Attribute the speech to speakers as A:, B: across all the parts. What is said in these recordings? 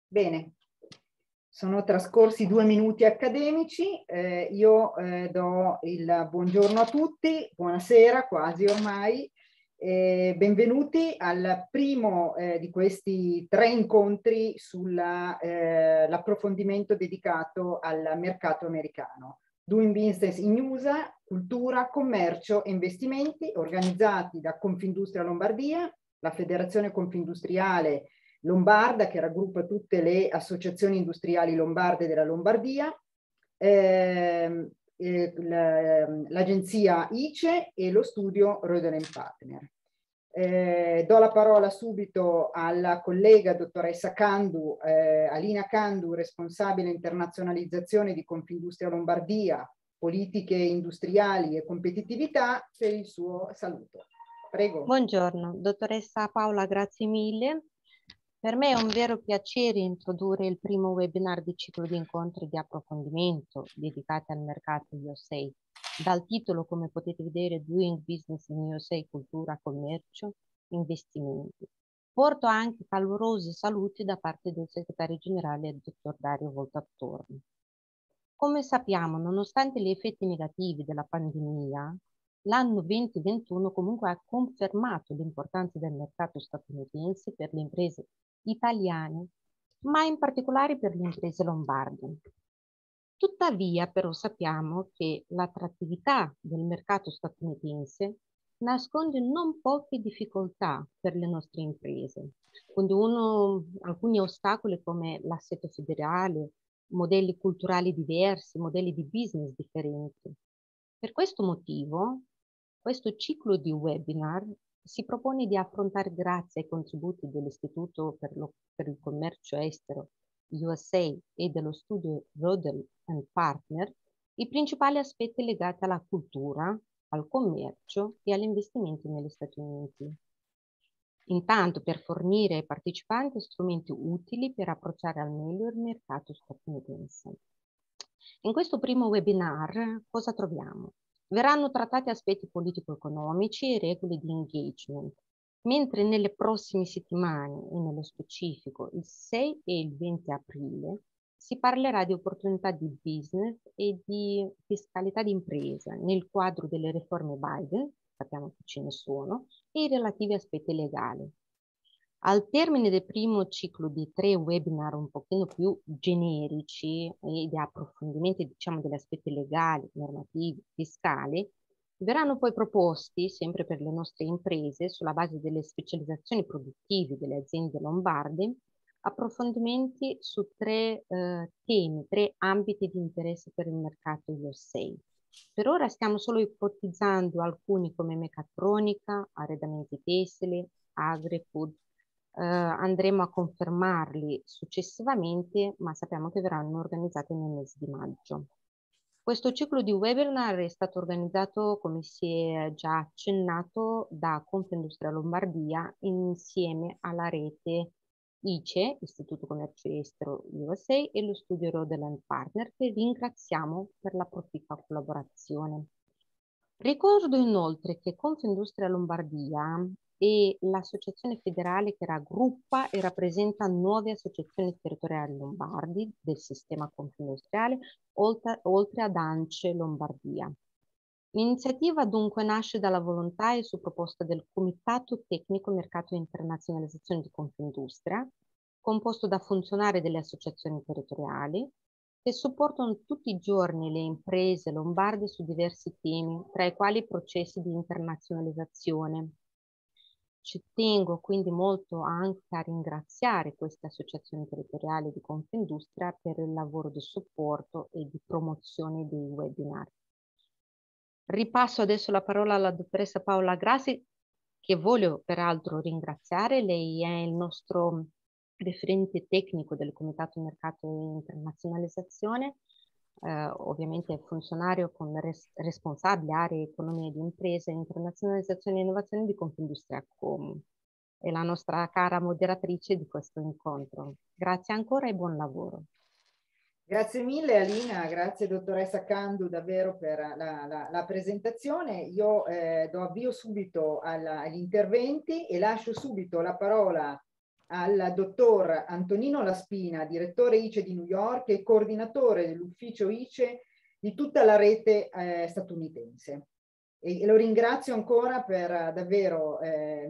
A: Bene, sono trascorsi 2 minuti accademici, io do il buongiorno a tutti, buonasera quasi ormai, benvenuti al primo di questi 3 incontri sull'approfondimento dedicato al mercato americano. Doing Business in USA, cultura, commercio e investimenti, organizzati da Confindustria Lombardia, la Federazione Confindustriale Lombarda, che raggruppa tutte le associazioni industriali lombarde della Lombardia, l'agenzia ICE e lo studio Roeden Partner. Do la parola subito alla collega dottoressa Candu, Alina Candu, responsabile internazionalizzazione di Confindustria Lombardia, politiche industriali e competitività, per il suo saluto. Prego.
B: Buongiorno, dottoressa Paola, grazie mille. Per me è un vero piacere introdurre il primo webinar di ciclo di incontri di approfondimento dedicati al mercato USA. Dal titolo, come potete vedere, Doing Business in USA, cultura, commercio, investimenti. Porto anche calorosi saluti da parte del segretario generale, il dottor Dario Voltattorni. Come sappiamo, nonostante gli effetti negativi della pandemia, l'anno 2021 comunque ha confermato l'importanza del mercato statunitense per le imprese italiane, ma in particolare per le imprese lombarde. Tuttavia, però, sappiamo che l'attrattività del mercato statunitense nasconde non poche difficoltà per le nostre imprese. Quindi alcuni ostacoli come l'assetto federale, modelli culturali diversi, modelli di business differenti. Per questo motivo, questo ciclo di webinar si propone di affrontare, grazie ai contributi dell'Istituto per il Commercio Estero USA e dello studio Roeden Partner, i principali aspetti legati alla cultura, al commercio e agli investimenti negli Stati Uniti. Intanto per fornire ai partecipanti strumenti utili per approcciare al meglio il mercato statunitense. In questo primo webinar cosa troviamo? Verranno trattati aspetti politico-economici e regole di engagement, mentre nelle prossime settimane e nello specifico il 6 e il 20 aprile si parlerà di opportunità di business e di fiscalità di impresa nel quadro delle riforme Biden, sappiamo che ce ne sono, e i relativi aspetti legali. Al termine del primo ciclo di 3 webinar un pochino più generici e di approfondimento, diciamo, degli aspetti legali, normativi, fiscali, verranno poi proposti, sempre per le nostre imprese, sulla base delle specializzazioni produttive delle aziende lombarde, approfondimenti su 3 temi, 3 ambiti di interesse per il mercato USA. Per ora stiamo solo ipotizzando alcuni come meccatronica, arredamenti tessili, agri-food. Andremo a confermarli successivamente, ma sappiamo che verranno organizzati nel mese di maggio. Questo ciclo di webinar è stato organizzato, come si è già accennato, da Confindustria Lombardia insieme alla rete ICE, Istituto Commercio Estero USA, e lo studio Roeden Partner, che ringraziamo per la proficua collaborazione. Ricordo inoltre che Confindustria Lombardia è l'associazione federale che raggruppa e rappresenta 9 associazioni territoriali lombardi del sistema confindustriale, oltre ad ANCE Lombardia. L'iniziativa dunque nasce dalla volontà e su proposta del Comitato Tecnico Mercato e Internazionalizzazione di Confindustria, composto da funzionari delle associazioni territoriali, che supportano tutti i giorni le imprese lombarde su diversi temi, tra i quali i processi di internazionalizzazione. Ci tengo quindi molto anche a ringraziare queste associazioni territoriali di Confindustria per il lavoro di supporto e di promozione dei webinar. Ripasso adesso la parola alla dottoressa Paola Grassi, che voglio peraltro ringraziare. Lei è il nostro referente tecnico del Comitato Mercato e Internazionalizzazione, ovviamente è funzionario come responsabile aree economia di imprese, internazionalizzazione e innovazione di Confindustria Com. È la nostra cara moderatrice di questo incontro. Grazie ancora e buon lavoro.
A: Grazie mille Alina, grazie dottoressa Candu davvero per la presentazione. Io do avvio subito agli interventi e lascio subito la parola al dottor Antonino Laspina, direttore ICE di New York e coordinatore dell'ufficio ICE di tutta la rete statunitense. E lo ringrazio ancora per davvero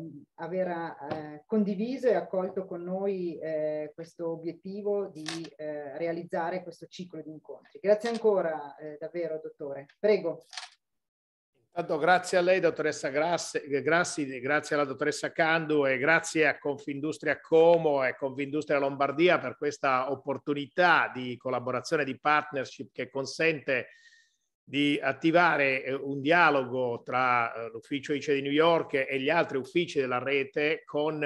A: aver condiviso e accolto con noi questo obiettivo di realizzare questo ciclo di incontri. Grazie ancora davvero, dottore. Prego.
C: Intanto grazie a lei, dottoressa Grassi, grazie alla dottoressa Candu e grazie a Confindustria Como e Confindustria Lombardia per questa opportunità di collaborazione, di partnership che consente di attivare un dialogo tra l'ufficio ICE di New York e gli altri uffici della rete con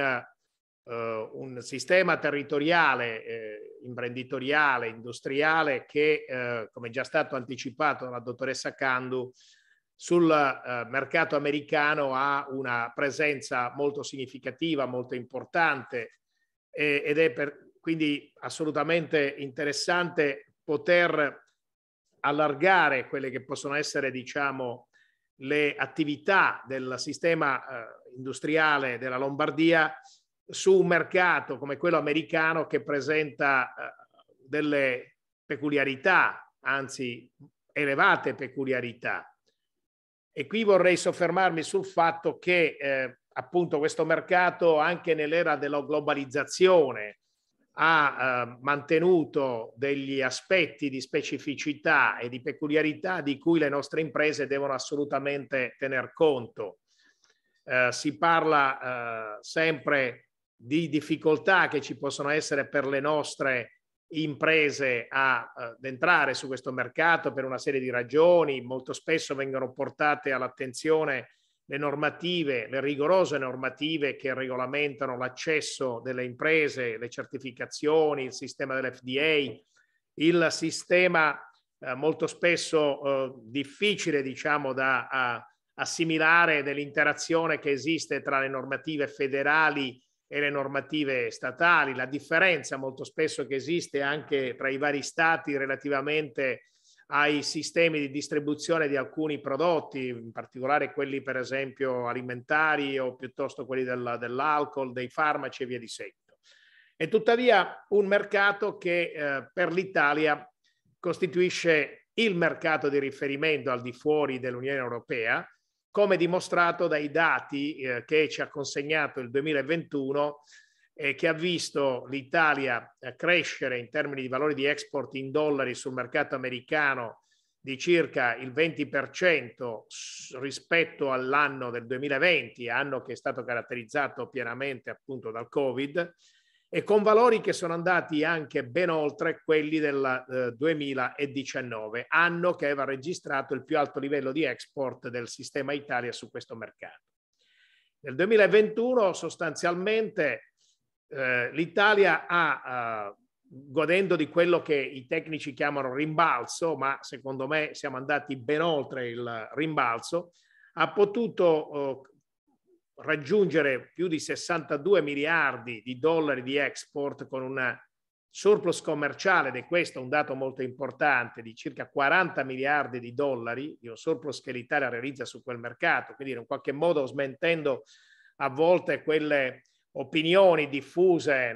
C: un sistema territoriale, imprenditoriale, industriale che, come è già stato anticipato dalla dottoressa Candu, sul mercato americano ha una presenza molto significativa, molto importante ed è quindi assolutamente interessante poter allargare quelle che possono essere, diciamo, le attività del sistema industriale della Lombardia su un mercato come quello americano che presenta delle peculiarità, anzi elevate peculiarità. E qui vorrei soffermarmi sul fatto che appunto questo mercato, anche nell'era della globalizzazione, ha mantenuto degli aspetti di specificità e di peculiarità di cui le nostre imprese devono assolutamente tener conto. Si parla sempre di difficoltà che ci possono essere per le nostre imprese ad entrare su questo mercato per una serie di ragioni. Molto spesso vengono portate all'attenzione le normative, le rigorose normative che regolamentano l'accesso delle imprese, le certificazioni, il sistema dell'FDA, il sistema molto spesso difficile, diciamo, da assimilare dell'interazione che esiste tra le normative federali e le normative statali, la differenza molto spesso che esiste anche tra i vari stati relativamente ai sistemi di distribuzione di alcuni prodotti, in particolare quelli per esempio alimentari o piuttosto quelli dell'alcol, dei farmaci e via di seguito. È tuttavia un mercato che per l'Italia costituisce il mercato di riferimento al di fuori dell'Unione Europea, come dimostrato dai dati che ci ha consegnato il 2021 che ha visto l'Italia crescere in termini di valori di export in dollari sul mercato americano di circa il 20% rispetto all'anno del 2020, anno che è stato caratterizzato pienamente appunto dal Covid, e con valori che sono andati anche ben oltre quelli del 2019, anno che aveva registrato il più alto livello di export del sistema Italia su questo mercato. Nel 2021 sostanzialmente l'Italia ha, godendo di quello che i tecnici chiamano rimbalzo, ma secondo me siamo andati ben oltre il rimbalzo, ha potuto raggiungere più di 62 miliardi di dollari di export con un surplus commerciale, ed è questo un dato molto importante, di circa 40 miliardi di dollari, di un surplus che l'Italia realizza su quel mercato, quindi in qualche modo smentendo a volte quelle opinioni diffuse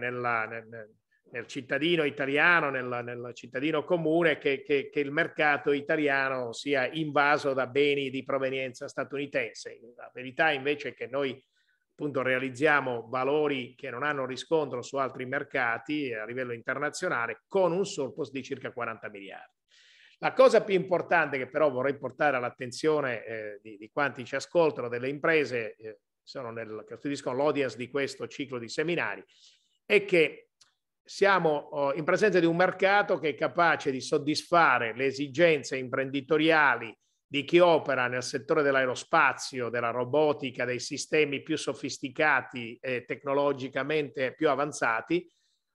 C: nel cittadino italiano, nel cittadino comune, che il mercato italiano sia invaso da beni di provenienza statunitense. La verità invece è che noi appunto realizziamo valori che non hanno riscontro su altri mercati a livello internazionale con un surplus di circa 40 miliardi. La cosa più importante che però vorrei portare all'attenzione di quanti ci ascoltano, delle imprese, che costituiscono l'audience di questo ciclo di seminari, è che siamo in presenza di un mercato che è capace di soddisfare le esigenze imprenditoriali di chi opera nel settore dell'aerospazio, della robotica, dei sistemi più sofisticati e tecnologicamente più avanzati,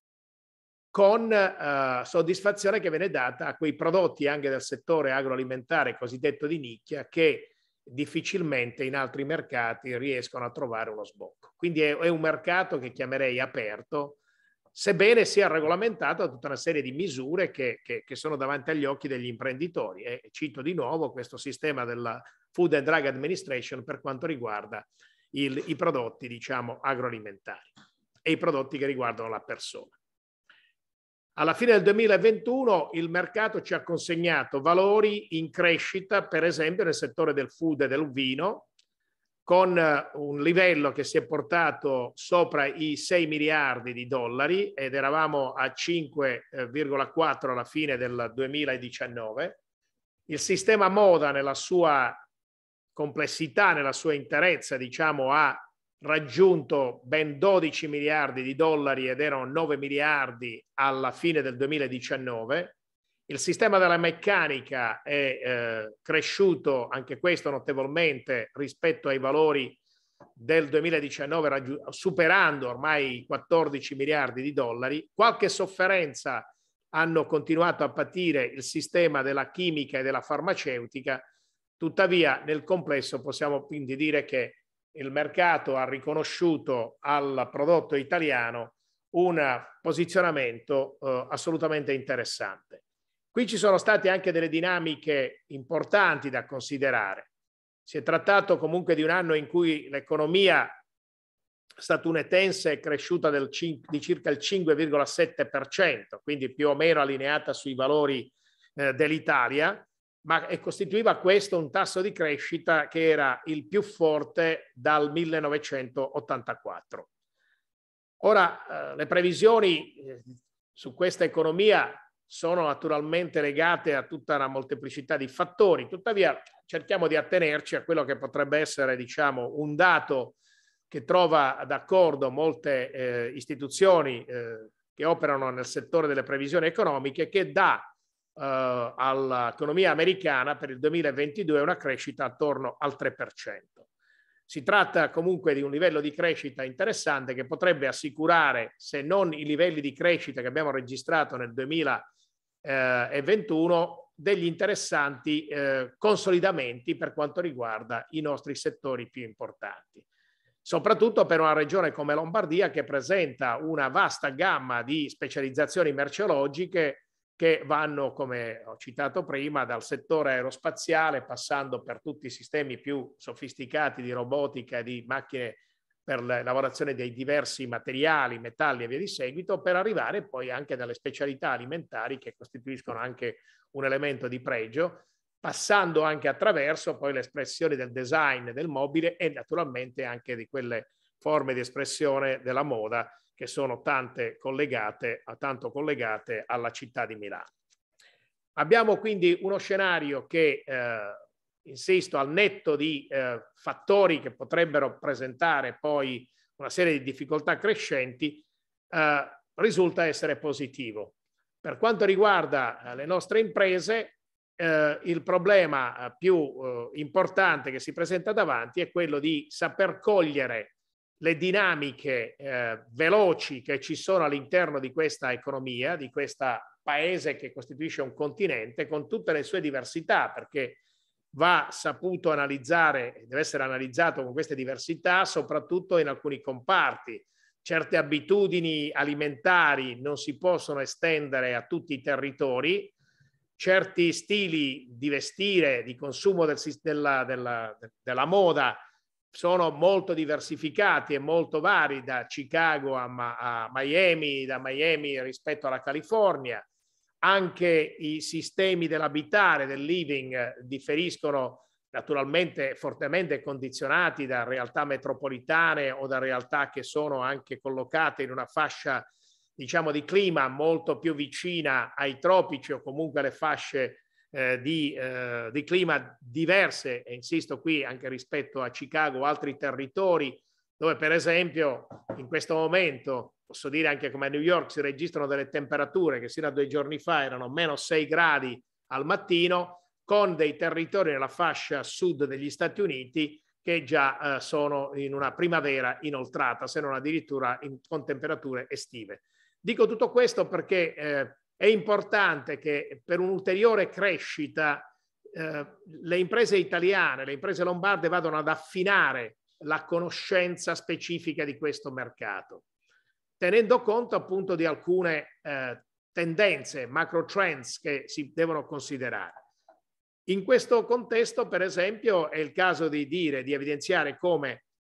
C: con soddisfazione che viene data a quei prodotti anche del settore agroalimentare cosiddetto di nicchia che difficilmente in altri mercati riescono a trovare uno sbocco. Quindi è un mercato che chiamerei aperto, sebbene sia regolamentato da tutta una serie di misure che sono davanti agli occhi degli imprenditori. E cito di nuovo questo sistema della Food and Drug Administration per quanto riguarda i prodotti, diciamo, agroalimentari. e i prodotti che riguardano la persona. Alla fine del 2021 il mercato ci ha consegnato valori in crescita, per esempio nel settore del food e del vino, con un livello che si è portato sopra i 6 miliardi di dollari ed eravamo a 5,4 alla fine del 2019. Il sistema moda nella sua complessità, nella sua interezza, diciamo, ha raggiunto ben 12 miliardi di dollari ed erano 9 miliardi alla fine del 2019. Il sistema della meccanica è cresciuto anche questo notevolmente rispetto ai valori del 2019, superando ormai i 14 miliardi di dollari. Qualche sofferenza hanno continuato a patire il sistema della chimica e della farmaceutica, tuttavia nel complesso possiamo quindi dire che il mercato ha riconosciuto al prodotto italiano un posizionamento assolutamente interessante. Qui ci sono state anche delle dinamiche importanti da considerare. Si è trattato comunque di un anno in cui l'economia statunitense è cresciuta di circa il 5,7%, quindi più o meno allineata sui valori dell'Italia, ma costituiva questo un tasso di crescita che era il più forte dal 1984. Ora, le previsioni su questa economia sono naturalmente legate a tutta una molteplicità di fattori, tuttavia cerchiamo di attenerci a quello che potrebbe essere, diciamo, un dato che trova d'accordo molte istituzioni che operano nel settore delle previsioni economiche, che dà all'economia americana per il 2022 una crescita attorno al 3%. Si tratta comunque di un livello di crescita interessante che potrebbe assicurare, se non i livelli di crescita che abbiamo registrato nel 2021, degli interessanti consolidamenti per quanto riguarda i nostri settori più importanti. Soprattutto per una regione come Lombardia, che presenta una vasta gamma di specializzazioni merceologiche che vanno, come ho citato prima, dal settore aerospaziale, passando per tutti i sistemi più sofisticati di robotica e di macchine per la lavorazione dei diversi materiali, metalli e via di seguito, per arrivare poi anche dalle specialità alimentari che costituiscono anche un elemento di pregio, passando anche attraverso poi le espressioni del design del mobile e naturalmente anche di quelle forme di espressione della moda che sono tanto collegate alla città di Milano. Abbiamo quindi uno scenario che, insisto, al netto di fattori che potrebbero presentare poi una serie di difficoltà crescenti, risulta essere positivo. Per quanto riguarda le nostre imprese, il problema più importante che si presenta davanti è quello di saper cogliere le dinamiche veloci che ci sono all'interno di questa economia, di questo paese che costituisce un continente con tutte le sue diversità, perché va saputo analizzare, deve essere analizzato con queste diversità, soprattutto in alcuni comparti. Certe abitudini alimentari non si possono estendere a tutti i territori, certi stili di vestire, di consumo della moda sono molto diversificati e molto vari, da Chicago a Miami, da Miami rispetto alla California. Anche i sistemi dell'abitare, del living, differiscono naturalmente fortemente condizionati da realtà metropolitane o da realtà che sono anche collocate in una fascia, diciamo, di clima molto più vicina ai tropici o comunque alle fasce di clima diverse, e insisto qui anche rispetto a Chicago o altri territori dove per esempio in questo momento, posso dire anche come a New York, si registrano delle temperature che sino a 2 giorni fa erano -6 gradi al mattino, con dei territori nella fascia sud degli Stati Uniti che già sono in una primavera inoltrata, se non addirittura con temperature estive. Dico tutto questo perché è importante che per un'ulteriore crescita le imprese italiane, le imprese lombarde vadano ad affinare la conoscenza specifica di questo mercato, tenendo conto appunto di alcune tendenze, macro trends che si devono considerare. In questo contesto, per esempio, è il caso di evidenziare come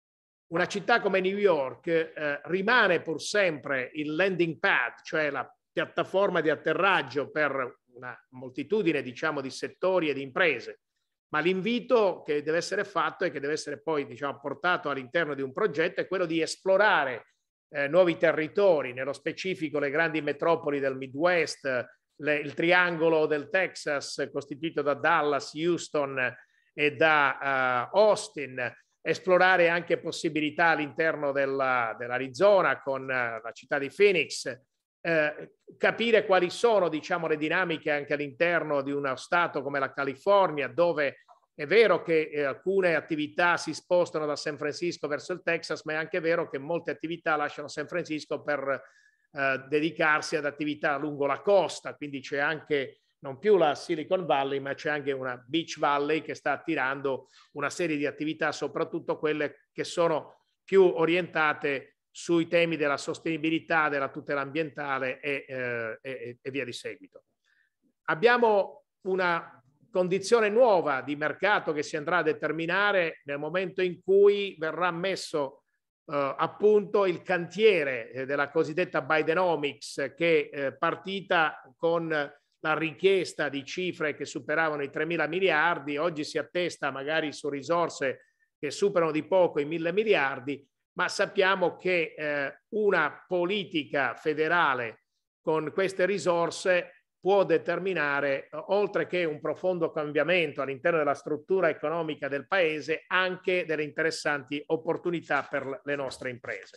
C: una città come New York rimane pur sempre il landing pad, cioè la piattaforma di atterraggio per una moltitudine, diciamo, di settori e di imprese. Ma l'invito che deve essere fatto e che deve essere poi, diciamo, portato all'interno di un progetto è quello di esplorare nuovi territori, nello specifico le grandi metropoli del Midwest, il triangolo del Texas costituito da Dallas, Houston e da Austin, esplorare anche possibilità all'interno dell'Arizona con la città di Phoenix, capire quali sono, diciamo, le dinamiche anche all'interno di uno stato come la California, dove è vero che alcune attività si spostano da San Francisco verso il Texas, ma è anche vero che molte attività lasciano San Francisco per dedicarsi ad attività lungo la costa, quindi c'è anche non più la Silicon Valley, ma c'è anche una Beach Valley che sta attirando una serie di attività, soprattutto quelle che sono più orientate sui temi della sostenibilità, della tutela ambientale e via di seguito. Abbiamo una condizione nuova di mercato che si andrà a determinare nel momento in cui verrà messo appunto il cantiere della cosiddetta Bidenomics, che partita con la richiesta di cifre che superavano i 3.000 miliardi, oggi si attesta magari su risorse che superano di poco i 1.000 miliardi, ma sappiamo che una politica federale con queste risorse può determinare, oltre che un profondo cambiamento all'interno della struttura economica del paese, anche delle interessanti opportunità per le nostre imprese.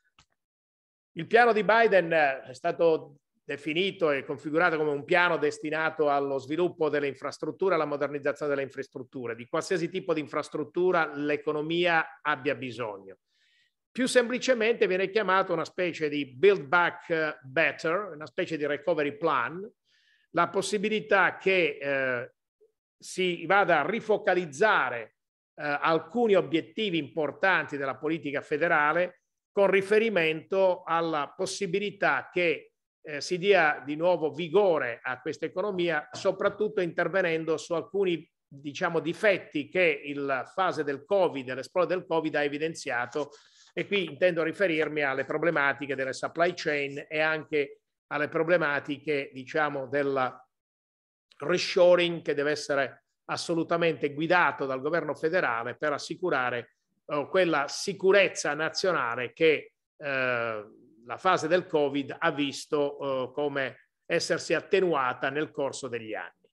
C: Il piano di Biden è stato definito e configurato come un piano destinato allo sviluppo delle infrastrutture, alla modernizzazione delle infrastrutture, di qualsiasi tipo di infrastruttura l'economia abbia bisogno. Più semplicemente viene chiamato una specie di Build Back Better, una specie di recovery plan, la possibilità che si vada a rifocalizzare alcuni obiettivi importanti della politica federale con riferimento alla possibilità che si dia di nuovo vigore a questa economia, soprattutto intervenendo su alcuni, diciamo, difetti che la fase del Covid, l'esplosione del Covid ha evidenziato, e qui intendo riferirmi alle problematiche delle supply chain e anche alle problematiche, diciamo, del reshoring, che deve essere assolutamente guidato dal governo federale per assicurare quella sicurezza nazionale che la fase del Covid ha visto come essersi attenuata nel corso degli anni.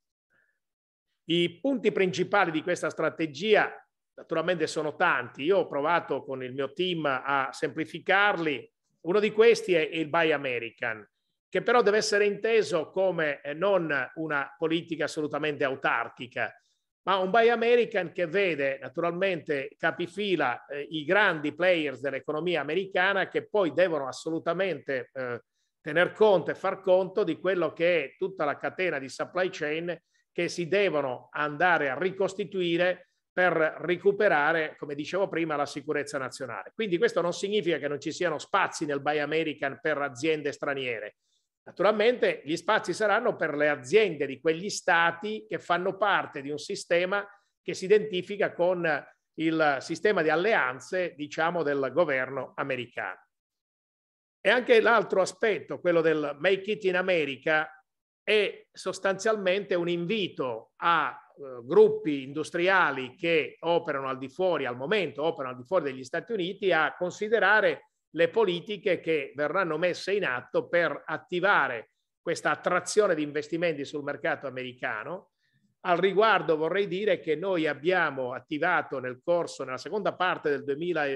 C: I punti principali di questa strategia naturalmente sono tanti. Io ho provato con il mio team a semplificarli. Uno di questi è il Buy American, che però deve essere inteso come non una politica assolutamente autarchica, ma un Buy American che vede naturalmente capifila i grandi players dell'economia americana, che poi devono assolutamente tener conto e far conto di quello che è tutta la catena di supply chain che si devono andare a ricostituire per recuperare, come dicevo prima, la sicurezza nazionale. Quindi questo non significa che non ci siano spazi nel Buy American per aziende straniere. Naturalmente gli spazi saranno per le aziende di quegli stati che fanno parte di un sistema che si identifica con il sistema di alleanze, diciamo, del governo americano. E anche l'altro aspetto, quello del Make It in America, è sostanzialmente un invito a gruppi industriali che operano al di fuori, al momento operano al di fuori degli Stati Uniti, a considerare le politiche che verranno messe in atto per attivare questa attrazione di investimenti sul mercato americano. Al riguardo vorrei dire che noi abbiamo attivato nella seconda parte del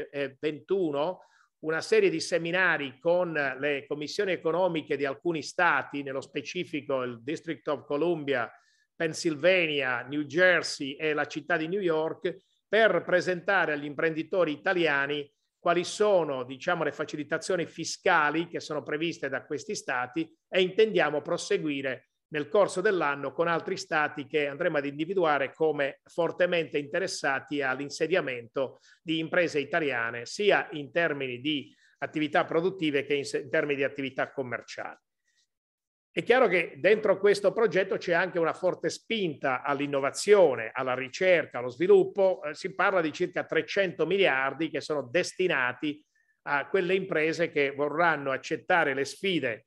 C: 2021 una serie di seminari con le commissioni economiche di alcuni stati, nello specifico il District of Columbia, Pennsylvania, New Jersey e la città di New York, per presentare agli imprenditori italiani quali sono, diciamo, le facilitazioni fiscali che sono previste da questi stati, e intendiamo proseguire nel corso dell'anno con altri stati che andremo ad individuare come fortemente interessati all'insediamento di imprese italiane, sia in termini di attività produttive che in termini di attività commerciali. È chiaro che dentro questo progetto c'è anche una forte spinta all'innovazione, alla ricerca, allo sviluppo. Si parla di circa 300 miliardi che sono destinati a quelle imprese che vorranno accettare le sfide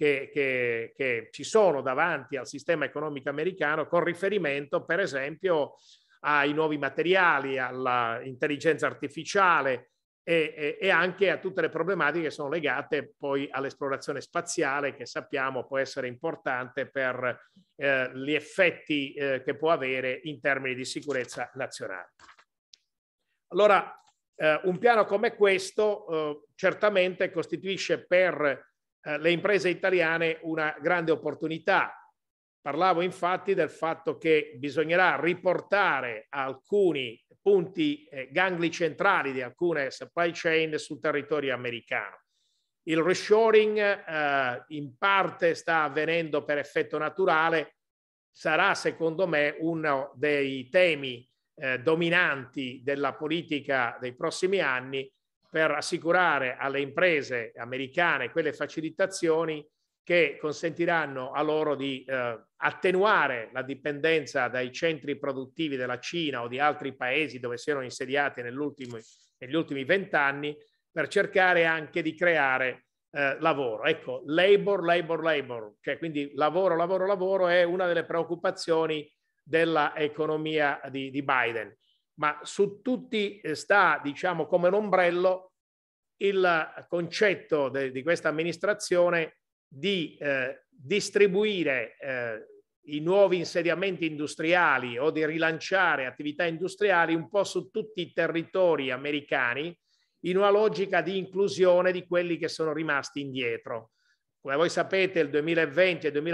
C: che ci sono davanti al sistema economico americano, con riferimento per esempio ai nuovi materiali, all'intelligenza artificiale e anche a tutte le problematiche che sono legate poi all'esplorazione spaziale, che sappiamo può essere importante per gli effetti che può avere in termini di sicurezza nazionale. Allora, un piano come questo certamente costituisce per le imprese italiane una grande opportunità. Parlavo infatti del fatto che bisognerà riportare alcuni punti gangli centrali di alcune supply chain sul territorio americano. Il reshoring in parte sta avvenendo per effetto naturale, sarà secondo me uno dei temi dominanti della politica dei prossimi anni, per assicurare alle imprese americane quelle facilitazioni che consentiranno a loro di attenuare la dipendenza dai centri produttivi della Cina o di altri paesi dove si erano insediati negli ultimi 20 anni, per cercare anche di creare lavoro. Ecco, labor, cioè quindi lavoro è una delle preoccupazioni dell'economia di Biden. Ma su tutti sta, diciamo, come un ombrello il concetto di questa amministrazione di distribuire i nuovi insediamenti industriali o di rilanciare attività industriali un po' su tutti i territori americani, in una logica di inclusione di quelli che sono rimasti indietro. Come voi sapete, il 2020 e il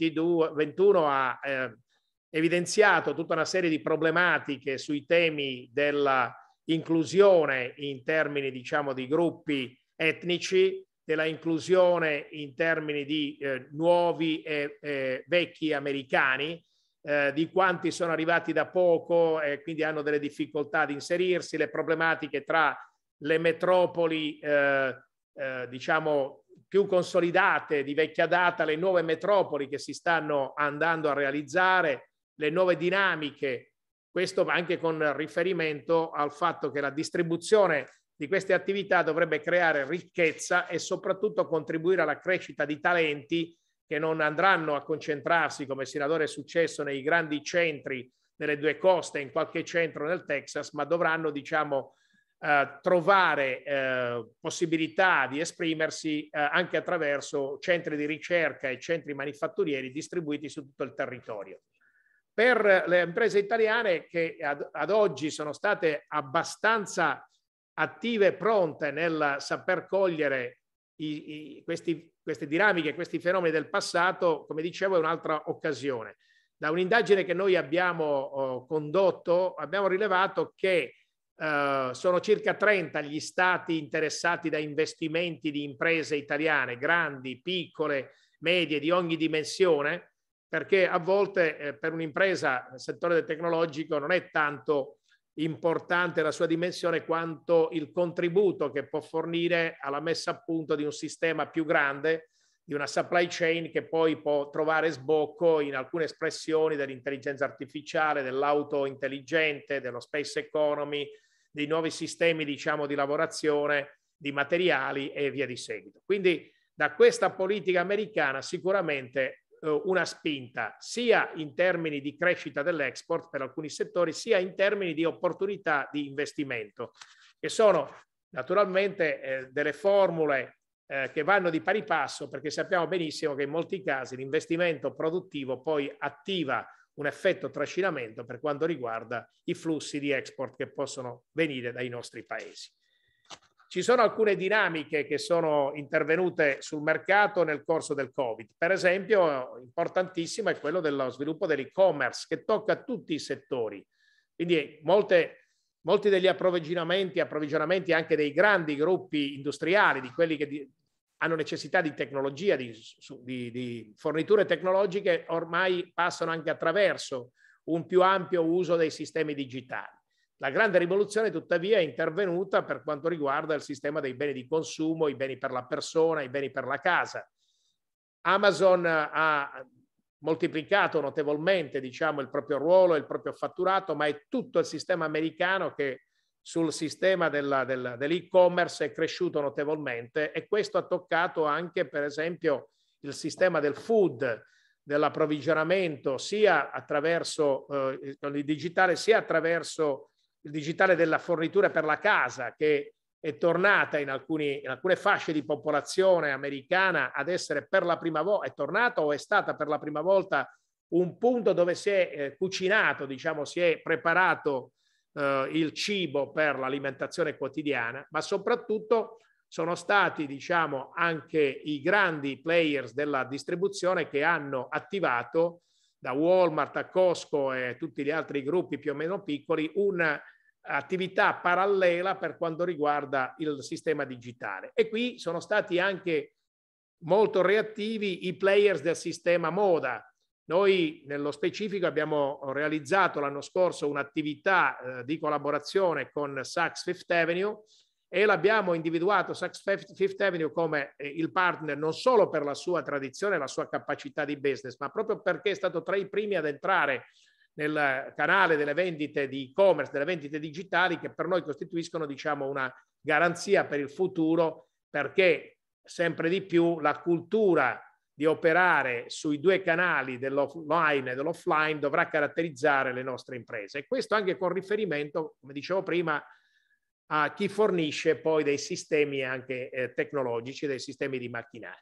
C: 2021 ha evidenziato tutta una serie di problematiche sui temi della inclusione in termini, diciamo, di gruppi etnici, della inclusione in termini di nuovi e vecchi americani, di quanti sono arrivati da poco e quindi hanno delle difficoltà ad inserirsi, le problematiche tra le metropoli diciamo più consolidate di vecchia data, le nuove metropoli che si stanno andando a realizzare, le nuove dinamiche, questo anche con riferimento al fatto che la distribuzione di queste attività dovrebbe creare ricchezza e soprattutto contribuire alla crescita di talenti che non andranno a concentrarsi, come sinora è successo, nei grandi centri delle due coste, in qualche centro nel Texas, ma dovranno, diciamo, trovare possibilità di esprimersi anche attraverso centri di ricerca e centri manifatturieri distribuiti su tutto il territorio. Per le imprese italiane che ad oggi sono state abbastanza attive e pronte nel saper cogliere queste dinamiche, questi fenomeni del passato, come dicevo, è un'altra occasione. Da un'indagine che noi abbiamo condotto, abbiamo rilevato che sono circa 30 gli stati interessati da investimenti di imprese italiane, grandi, piccole, medie, di ogni dimensione, perché a volte per un'impresa nel settore tecnologico non è tanto importante la sua dimensione quanto il contributo che può fornire alla messa a punto di un sistema più grande, di una supply chain che poi può trovare sbocco in alcune espressioni dell'intelligenza artificiale, dell'auto intelligente, dello space economy, dei nuovi sistemi, diciamo, di lavorazione di materiali e via di seguito. Quindi da questa politica americana sicuramente una spinta sia in termini di crescita dell'export per alcuni settori, sia in termini di opportunità di investimento, che sono naturalmente delle formule che vanno di pari passo, perché sappiamo benissimo che in molti casi l'investimento produttivo poi attiva un effetto trascinamento per quanto riguarda i flussi di export che possono venire dai nostri paesi. Ci sono alcune dinamiche che sono intervenute sul mercato nel corso del Covid. Per esempio, importantissimo è quello dello sviluppo dell'e-commerce, che tocca tutti i settori. Quindi molti degli approvvigionamenti anche dei grandi gruppi industriali, di quelli che hanno necessità di tecnologia, di forniture tecnologiche, ormai passano anche attraverso un più ampio uso dei sistemi digitali. La grande rivoluzione tuttavia è intervenuta per quanto riguarda il sistema dei beni di consumo, i beni per la persona, i beni per la casa. Amazon ha moltiplicato notevolmente, diciamo, il proprio ruolo, il proprio fatturato, ma è tutto il sistema americano che sul sistema dell'e-commerce è cresciuto notevolmente, e questo ha toccato anche, per esempio, il sistema del food, dell'approvvigionamento, sia attraverso il digitale, sia attraverso il digitale della fornitura per la casa, che è tornata in alcune fasce di popolazione americana ad essere per la prima volta, è tornata o è stata per la prima volta un punto dove si è cucinato, diciamo, si è preparato il cibo per l'alimentazione quotidiana, ma soprattutto sono stati, diciamo, anche i grandi players della distribuzione che hanno attivato, da Walmart a Costco e tutti gli altri gruppi più o meno piccoli, un'attività parallela per quanto riguarda il sistema digitale. E qui sono stati anche molto reattivi i players del sistema moda. Noi nello specifico abbiamo realizzato l'anno scorso un'attività di collaborazione con Saks Fifth Avenue, e l'abbiamo individuato Saks Fifth Avenue come il partner non solo per la sua tradizione e la sua capacità di business, ma proprio perché è stato tra i primi ad entrare nel canale delle vendite di e-commerce, delle vendite digitali, che per noi costituiscono, diciamo, una garanzia per il futuro, perché sempre di più la cultura di operare sui due canali dell'online e dell'offline dovrà caratterizzare le nostre imprese. E questo anche con riferimento, come dicevo prima, a chi fornisce poi dei sistemi anche tecnologici, dei sistemi di macchinari.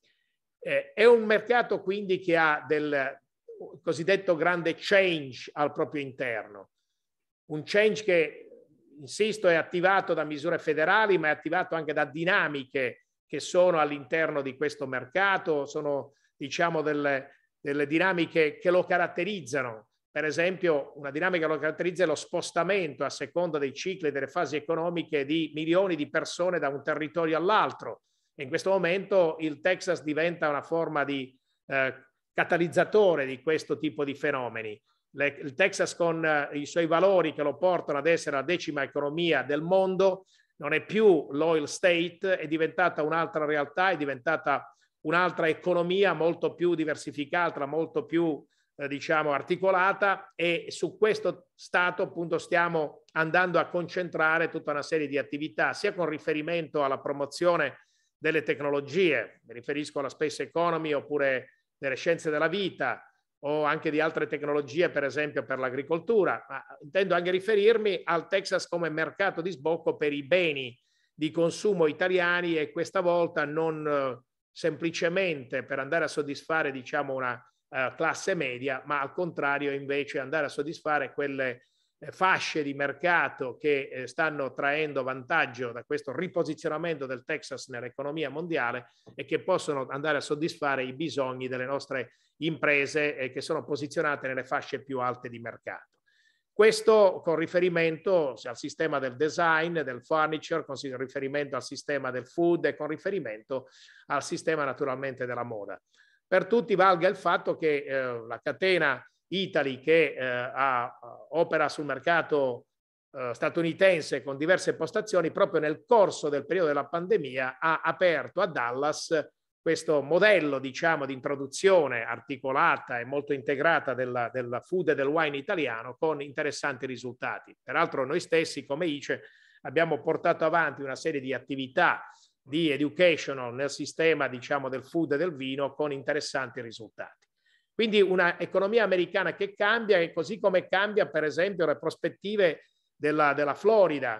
C: È un mercato quindi che ha del cosiddetto grande change al proprio interno, un change che, insisto, è attivato da misure federali, ma è attivato anche da dinamiche che sono all'interno di questo mercato, sono, diciamo, delle dinamiche che lo caratterizzano. Per esempio, una dinamica che lo caratterizza è lo spostamento a seconda dei cicli e delle fasi economiche di milioni di persone da un territorio all'altro. E in questo momento il Texas diventa una forma di catalizzatore di questo tipo di fenomeni. Il Texas, con i suoi valori che lo portano ad essere la 10ª economia del mondo, non è più l'oil state, è diventata un'altra realtà, è diventata un'altra economia molto più diversificata, molto più diciamo articolata, e su questo stato appunto stiamo andando a concentrare tutta una serie di attività, sia con riferimento alla promozione delle tecnologie, mi riferisco alla space economy oppure delle scienze della vita, o anche di altre tecnologie, per esempio per l'agricoltura, ma intendo anche riferirmi al Texas come mercato di sbocco per i beni di consumo italiani, e questa volta non semplicemente per andare a soddisfare, diciamo, una classe media, ma al contrario invece andare a soddisfare quelle fasce di mercato che stanno traendo vantaggio da questo riposizionamento del Texas nell'economia mondiale e che possono andare a soddisfare i bisogni delle nostre imprese che sono posizionate nelle fasce più alte di mercato. Questo con riferimento al sistema del design, del furniture, con riferimento al sistema del food e con riferimento al sistema naturalmente della moda. Per tutti valga il fatto che la catena Italy, che opera sul mercato statunitense con diverse postazioni, proprio nel corso del periodo della pandemia ha aperto a Dallas questo modello, diciamo, di introduzione articolata e molto integrata del food e del wine italiano, con interessanti risultati. Peraltro noi stessi come ICE abbiamo portato avanti una serie di attività di educational nel sistema, diciamo, del food e del vino con interessanti risultati. Quindi una economia americana che cambia, e così come cambia per esempio le prospettive della Florida,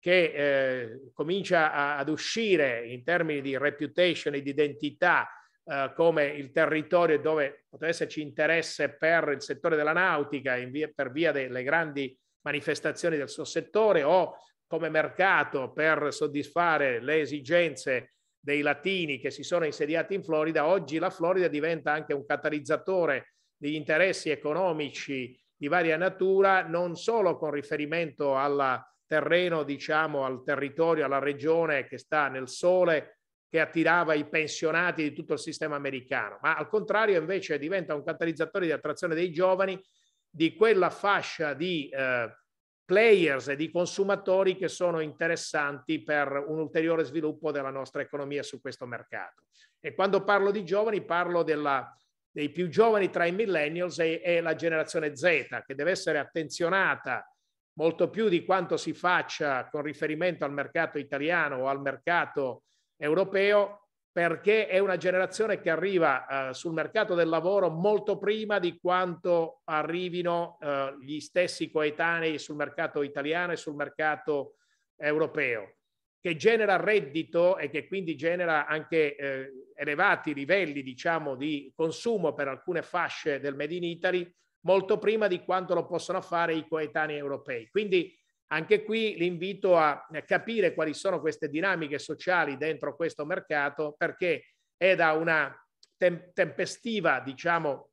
C: che comincia ad uscire in termini di reputation e di identità come il territorio dove potrebbe esserci interesse per il settore della nautica per via delle grandi manifestazioni del suo settore, o come mercato per soddisfare le esigenze dei latini che si sono insediati in Florida. Oggi la Florida diventa anche un catalizzatore di interessi economici di varia natura, non solo con riferimento al terreno, diciamo, al territorio, alla regione che sta nel sole, che attirava i pensionati di tutto il sistema americano, ma al contrario invece diventa un catalizzatore di attrazione dei giovani, di quella fascia di players e di consumatori che sono interessanti per un ulteriore sviluppo della nostra economia su questo mercato. E quando parlo di giovani parlo dei più giovani tra i millennials e la generazione Z, che deve essere attenzionata molto più di quanto si faccia con riferimento al mercato italiano o al mercato europeo, perché è una generazione che arriva sul mercato del lavoro molto prima di quanto arrivino gli stessi coetanei sul mercato italiano e sul mercato europeo, che genera reddito e che quindi genera anche elevati livelli, diciamo, di consumo per alcune fasce del Made in Italy molto prima di quanto lo possono fare i coetanei europei. Quindi anche qui l'invito a capire quali sono queste dinamiche sociali dentro questo mercato, perché è da una tempestiva, diciamo,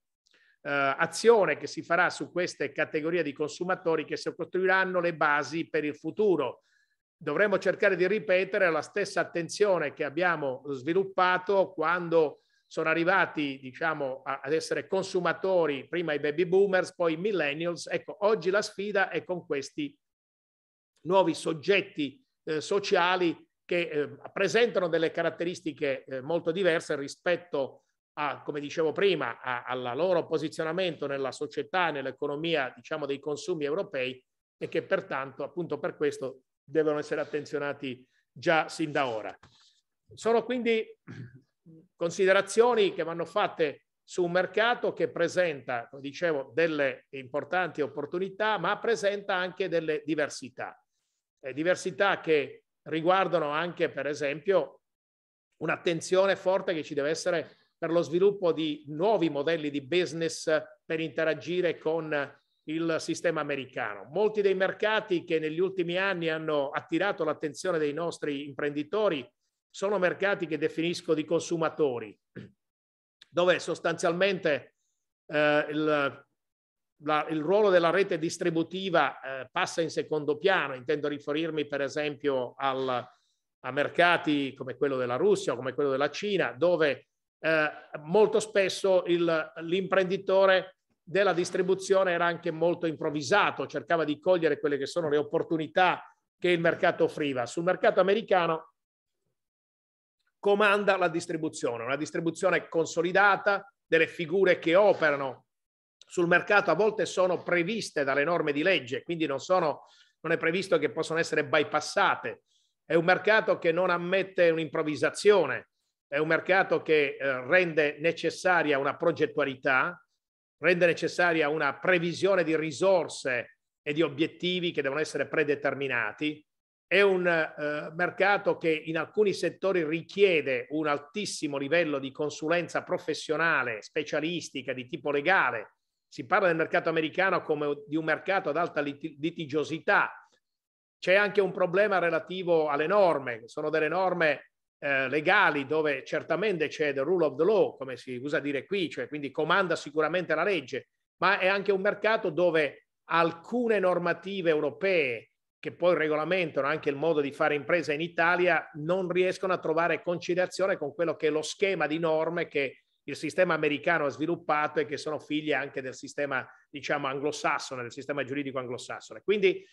C: azione che si farà su queste categorie di consumatori che si costruiranno le basi per il futuro. Dovremmo cercare di ripetere la stessa attenzione che abbiamo sviluppato quando sono arrivati, diciamo, ad essere consumatori, prima i baby boomers, poi i millennials. Ecco, oggi la sfida è con questi nuovi soggetti sociali che presentano delle caratteristiche molto diverse rispetto a, come dicevo prima, al loro posizionamento nella società, nell'economia, diciamo, dei consumi europei, e che pertanto, appunto per questo, devono essere attenzionati già sin da ora. Sono quindi considerazioni che vanno fatte su un mercato che presenta, come dicevo, delle importanti opportunità, ma presenta anche delle diversità. Diversità che riguardano anche, per esempio, un'attenzione forte che ci deve essere per lo sviluppo di nuovi modelli di business per interagire con il sistema americano. Molti dei mercati che negli ultimi anni hanno attirato l'attenzione dei nostri imprenditori sono mercati che definisco di consumatori, dove sostanzialmente il ruolo della rete distributiva passa in secondo piano. Intendo riferirmi per esempio a mercati come quello della Russia o come quello della Cina, dove molto spesso l'imprenditore della distribuzione era anche molto improvvisato, cercava di cogliere quelle che sono le opportunità che il mercato offriva. Sul mercato americano comanda la distribuzione, una distribuzione consolidata, delle figure che operano sul mercato a volte sono previste dalle norme di legge, quindi non è previsto che possono essere bypassate. È un mercato che non ammette un'improvvisazione, è un mercato che rende necessaria una progettualità, rende necessaria una previsione di risorse e di obiettivi che devono essere predeterminati. È un mercato che in alcuni settori richiede un altissimo livello di consulenza professionale, specialistica, di tipo legale. Si parla del mercato americano come di un mercato ad alta litigiosità. C'è anche un problema relativo alle norme, che sono delle norme legali dove certamente c'è the rule of the law, come si usa dire qui, cioè quindi comanda sicuramente la legge, ma è anche un mercato dove alcune normative europee che poi regolamentano anche il modo di fare impresa in Italia non riescono a trovare conciliazione con quello che è lo schema di norme che il sistema americano ha sviluppato e che sono figlie anche del sistema, diciamo, anglosassone, del sistema giuridico anglosassone. Quindi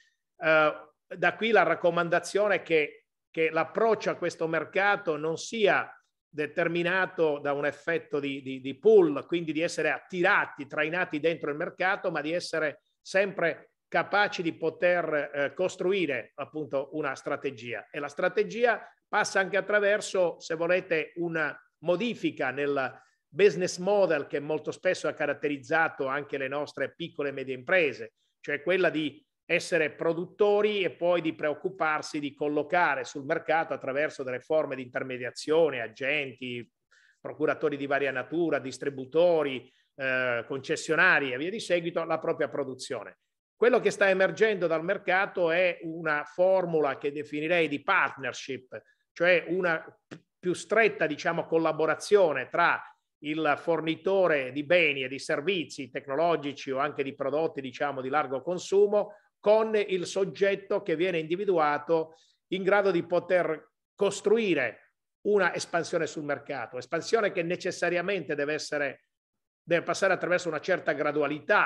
C: da qui la raccomandazione è che l'approccio a questo mercato non sia determinato da un effetto di pull, quindi di essere attirati, trainati dentro il mercato, ma di essere sempre capaci di poter costruire appunto una strategia. E la strategia passa anche attraverso, se volete, una modifica nel business model che molto spesso ha caratterizzato anche le nostre piccole e medie imprese, cioè quella di essere produttori e poi di preoccuparsi di collocare sul mercato attraverso delle forme di intermediazione, agenti, procuratori di varia natura, distributori, concessionari e via di seguito, la propria produzione. Quello che sta emergendo dal mercato è una formula che definirei di partnership, cioè una più stretta, diciamo, collaborazione tra il fornitore di beni e di servizi tecnologici o anche di prodotti, diciamo, di largo consumo con il soggetto che viene individuato in grado di poter costruire una espansione sul mercato, espansione che necessariamente deve passare attraverso una certa gradualità,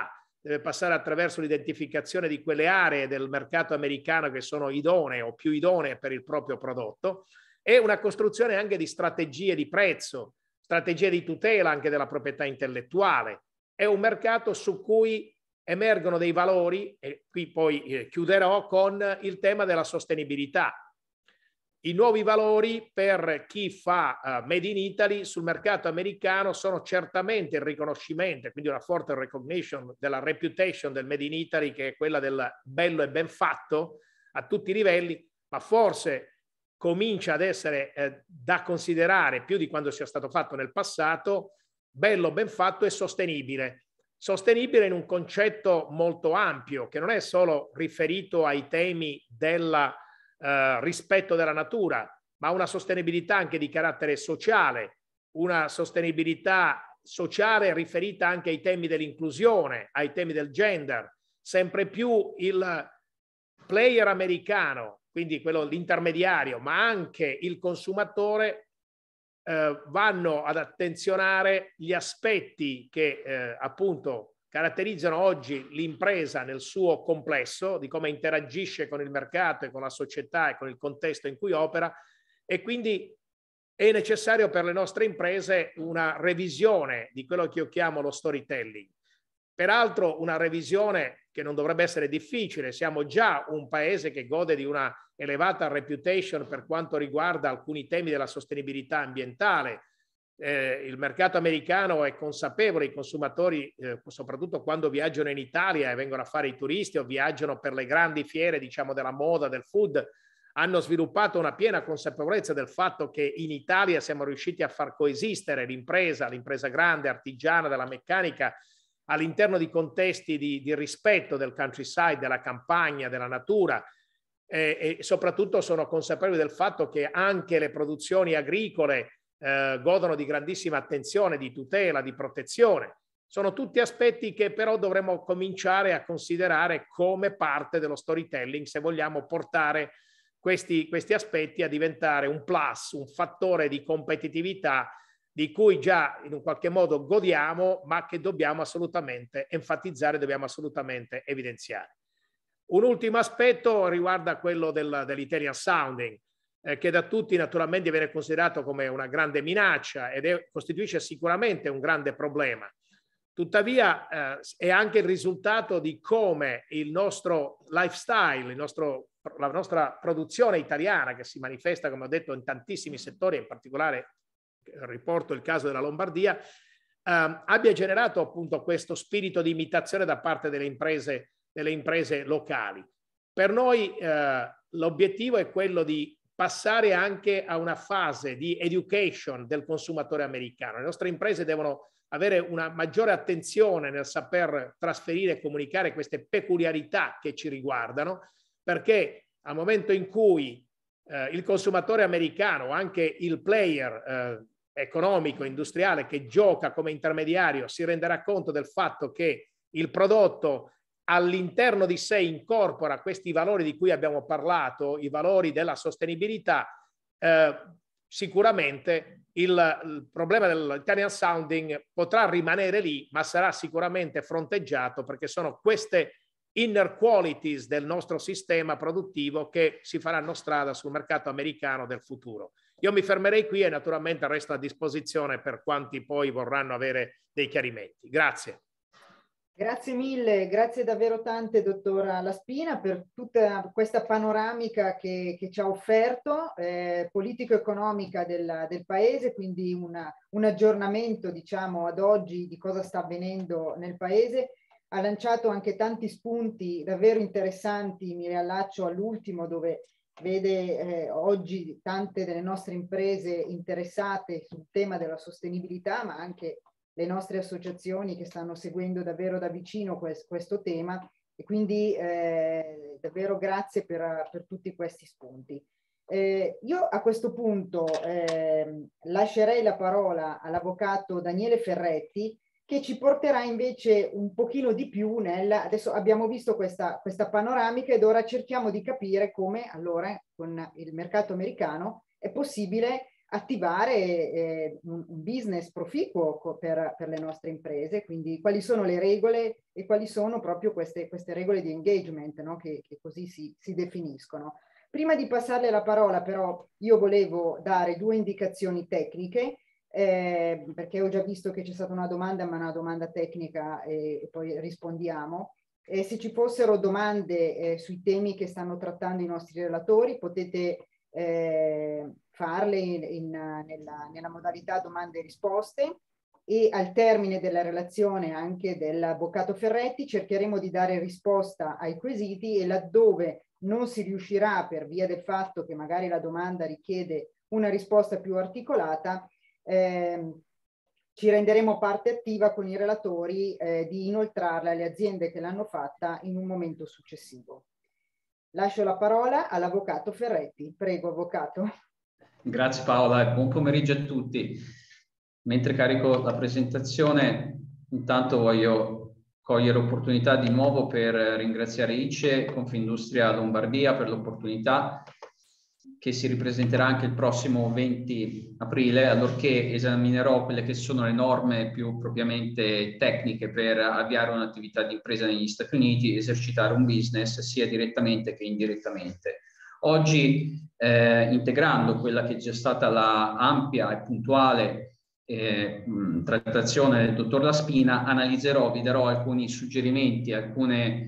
C: deve passare attraverso l'identificazione di quelle aree del mercato americano che sono idonee o più idonee per il proprio prodotto, e una costruzione anche di strategie di prezzo, strategie di tutela anche della proprietà intellettuale. È un mercato su cui emergono dei valori, e qui poi chiuderò con il tema della sostenibilità. I nuovi valori per chi fa Made in Italy sul mercato americano sono certamente il riconoscimento, quindi una forte recognition della reputation del Made in Italy, che è quella del bello e ben fatto a tutti i livelli, ma forse comincia ad essere da considerare più di quando sia stato fatto nel passato, bello, ben fatto e sostenibile. Sostenibile in un concetto molto ampio, che non è solo riferito ai temi della rispetto della natura, ma una sostenibilità anche di carattere sociale, una sostenibilità sociale riferita anche ai temi dell'inclusione, ai temi del gender. Sempre più il player americano, quindi quello l'intermediario, ma anche il consumatore, vanno ad attenzionare gli aspetti che appunto caratterizzano oggi l'impresa nel suo complesso, di come interagisce con il mercato e con la società e con il contesto in cui opera, e quindi è necessario per le nostre imprese una revisione di quello che io chiamo lo storytelling. Peraltro una revisione che non dovrebbe essere difficile. Siamo già un paese che gode di una elevata reputation per quanto riguarda alcuni temi della sostenibilità ambientale. Il mercato americano è consapevole, i consumatori, soprattutto quando viaggiano in Italia e vengono a fare i turisti o viaggiano per le grandi fiere, diciamo, della moda, del food, hanno sviluppato una piena consapevolezza del fatto che in Italia siamo riusciti a far coesistere l'impresa grande, artigiana, della meccanica, all'interno di contesti di rispetto del countryside, della campagna, della natura, e soprattutto sono consapevoli del fatto che anche le produzioni agricole godono di grandissima attenzione, di tutela, di protezione. Sono tutti aspetti che però dovremmo cominciare a considerare come parte dello storytelling se vogliamo portare questi aspetti a diventare un plus, un fattore di competitività di cui già in un qualche modo godiamo, ma che dobbiamo assolutamente enfatizzare, dobbiamo assolutamente evidenziare. Un ultimo aspetto riguarda quello dell'Italian sounding, che da tutti naturalmente viene considerato come una grande minaccia ed costituisce sicuramente un grande problema. Tuttavia è anche il risultato di come il nostro lifestyle, la nostra produzione italiana, che si manifesta, come ho detto, in tantissimi settori, in particolare riporto il caso della Lombardia, abbia generato appunto questo spirito di imitazione da parte delle imprese locali. Per noi l'obiettivo è quello di passare anche a una fase di education del consumatore americano. Le nostre imprese devono avere una maggiore attenzione nel saper trasferire e comunicare queste peculiarità che ci riguardano, perché al momento in cui il consumatore americano, anche il player economico, industriale che gioca come intermediario, si renderà conto del fatto che il prodotto all'interno di sé incorpora questi valori di cui abbiamo parlato, i valori della sostenibilità, sicuramente il problema dell'Italian sounding potrà rimanere lì, ma sarà sicuramente fronteggiato, perché sono queste inner qualities del nostro sistema produttivo che si faranno strada sul mercato americano del futuro. Io mi fermerei qui e naturalmente resto a disposizione per quanti poi vorranno avere dei chiarimenti. Grazie.
A: Grazie mille, grazie davvero tante, dottora Laspina, per tutta questa panoramica che ci ha offerto, politico-economica del Paese, quindi un aggiornamento, diciamo, ad oggi di cosa sta avvenendo nel Paese. Ha lanciato anche tanti spunti davvero interessanti, mi riallaccio all'ultimo dove vede oggi tante delle nostre imprese interessate sul tema della sostenibilità, ma anche le nostre associazioni che stanno seguendo davvero da vicino questo tema, e quindi davvero grazie per tutti questi spunti. Io a questo punto lascerei la parola all'avvocato Daniele Ferretti, che ci porterà invece un pochino di più adesso abbiamo visto questa panoramica ed ora cerchiamo di capire come allora con il mercato americano è possibile attivare un business proficuo per le nostre imprese, quindi quali sono le regole e quali sono proprio queste regole di engagement, no? che così si definiscono. Prima di passarle la parola però io volevo dare 2 indicazioni tecniche, perché ho già visto che c'è stata una domanda, ma una domanda tecnica e poi rispondiamo. Se ci fossero domande sui temi che stanno trattando i nostri relatori, potete farle nella modalità domande e risposte, e al termine della relazione anche dell'avvocato Ferretti cercheremo di dare risposta ai quesiti, e laddove non si riuscirà per via del fatto che magari la domanda richiede una risposta più articolata, ci renderemo parte attiva con i relatori di inoltrarla alle aziende che l'hanno fatta in un momento successivo. Lascio la parola all'avvocato Ferretti. Prego, avvocato.
D: Grazie Paola e buon pomeriggio a tutti. Mentre carico la presentazione, intanto voglio cogliere l'opportunità di nuovo per ringraziare ICE, Confindustria Lombardia, per l'opportunità che si ripresenterà anche il prossimo 20 aprile, allorché esaminerò quelle che sono le norme più propriamente tecniche per avviare un'attività di impresa negli Stati Uniti, esercitare un business sia direttamente che indirettamente. Oggi, integrando quella che è già stata la ampia e puntuale trattazione del dottor La Spina, analizzerò, vi darò alcuni suggerimenti, alcuni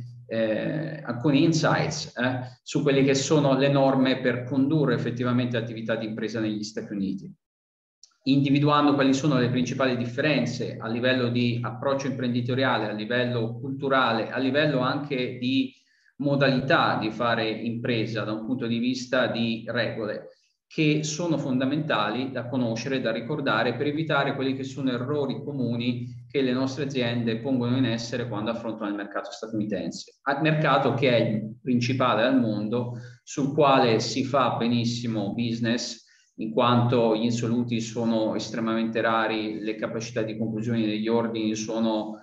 D: insights su quelle che sono le norme per condurre effettivamente attività di impresa negli Stati Uniti, individuando quali sono le principali differenze a livello di approccio imprenditoriale, a livello culturale, a livello anche di modalità di fare impresa da un punto di vista di regole, che sono fondamentali da conoscere, da ricordare, per evitare quelli che sono errori comuni che le nostre aziende pongono in essere quando affrontano il mercato statunitense. Al mercato che è il principale al mondo, sul quale si fa benissimo business, in quanto gli insoluti sono estremamente rari, le capacità di conclusione degli ordini sono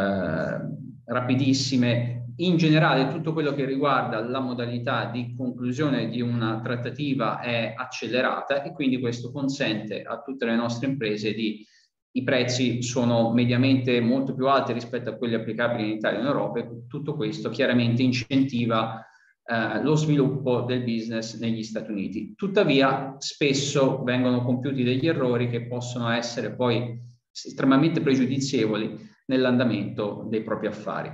D: rapidissime. In generale tutto quello che riguarda la modalità di conclusione di una trattativa è accelerata, e quindi questo consente a tutte le nostre imprese i prezzi sono mediamente molto più alti rispetto a quelli applicabili in Italia e in Europa, e tutto questo chiaramente incentiva lo sviluppo del business negli Stati Uniti. Tuttavia spesso vengono compiuti degli errori che possono essere poi estremamente pregiudizievoli nell'andamento dei propri affari.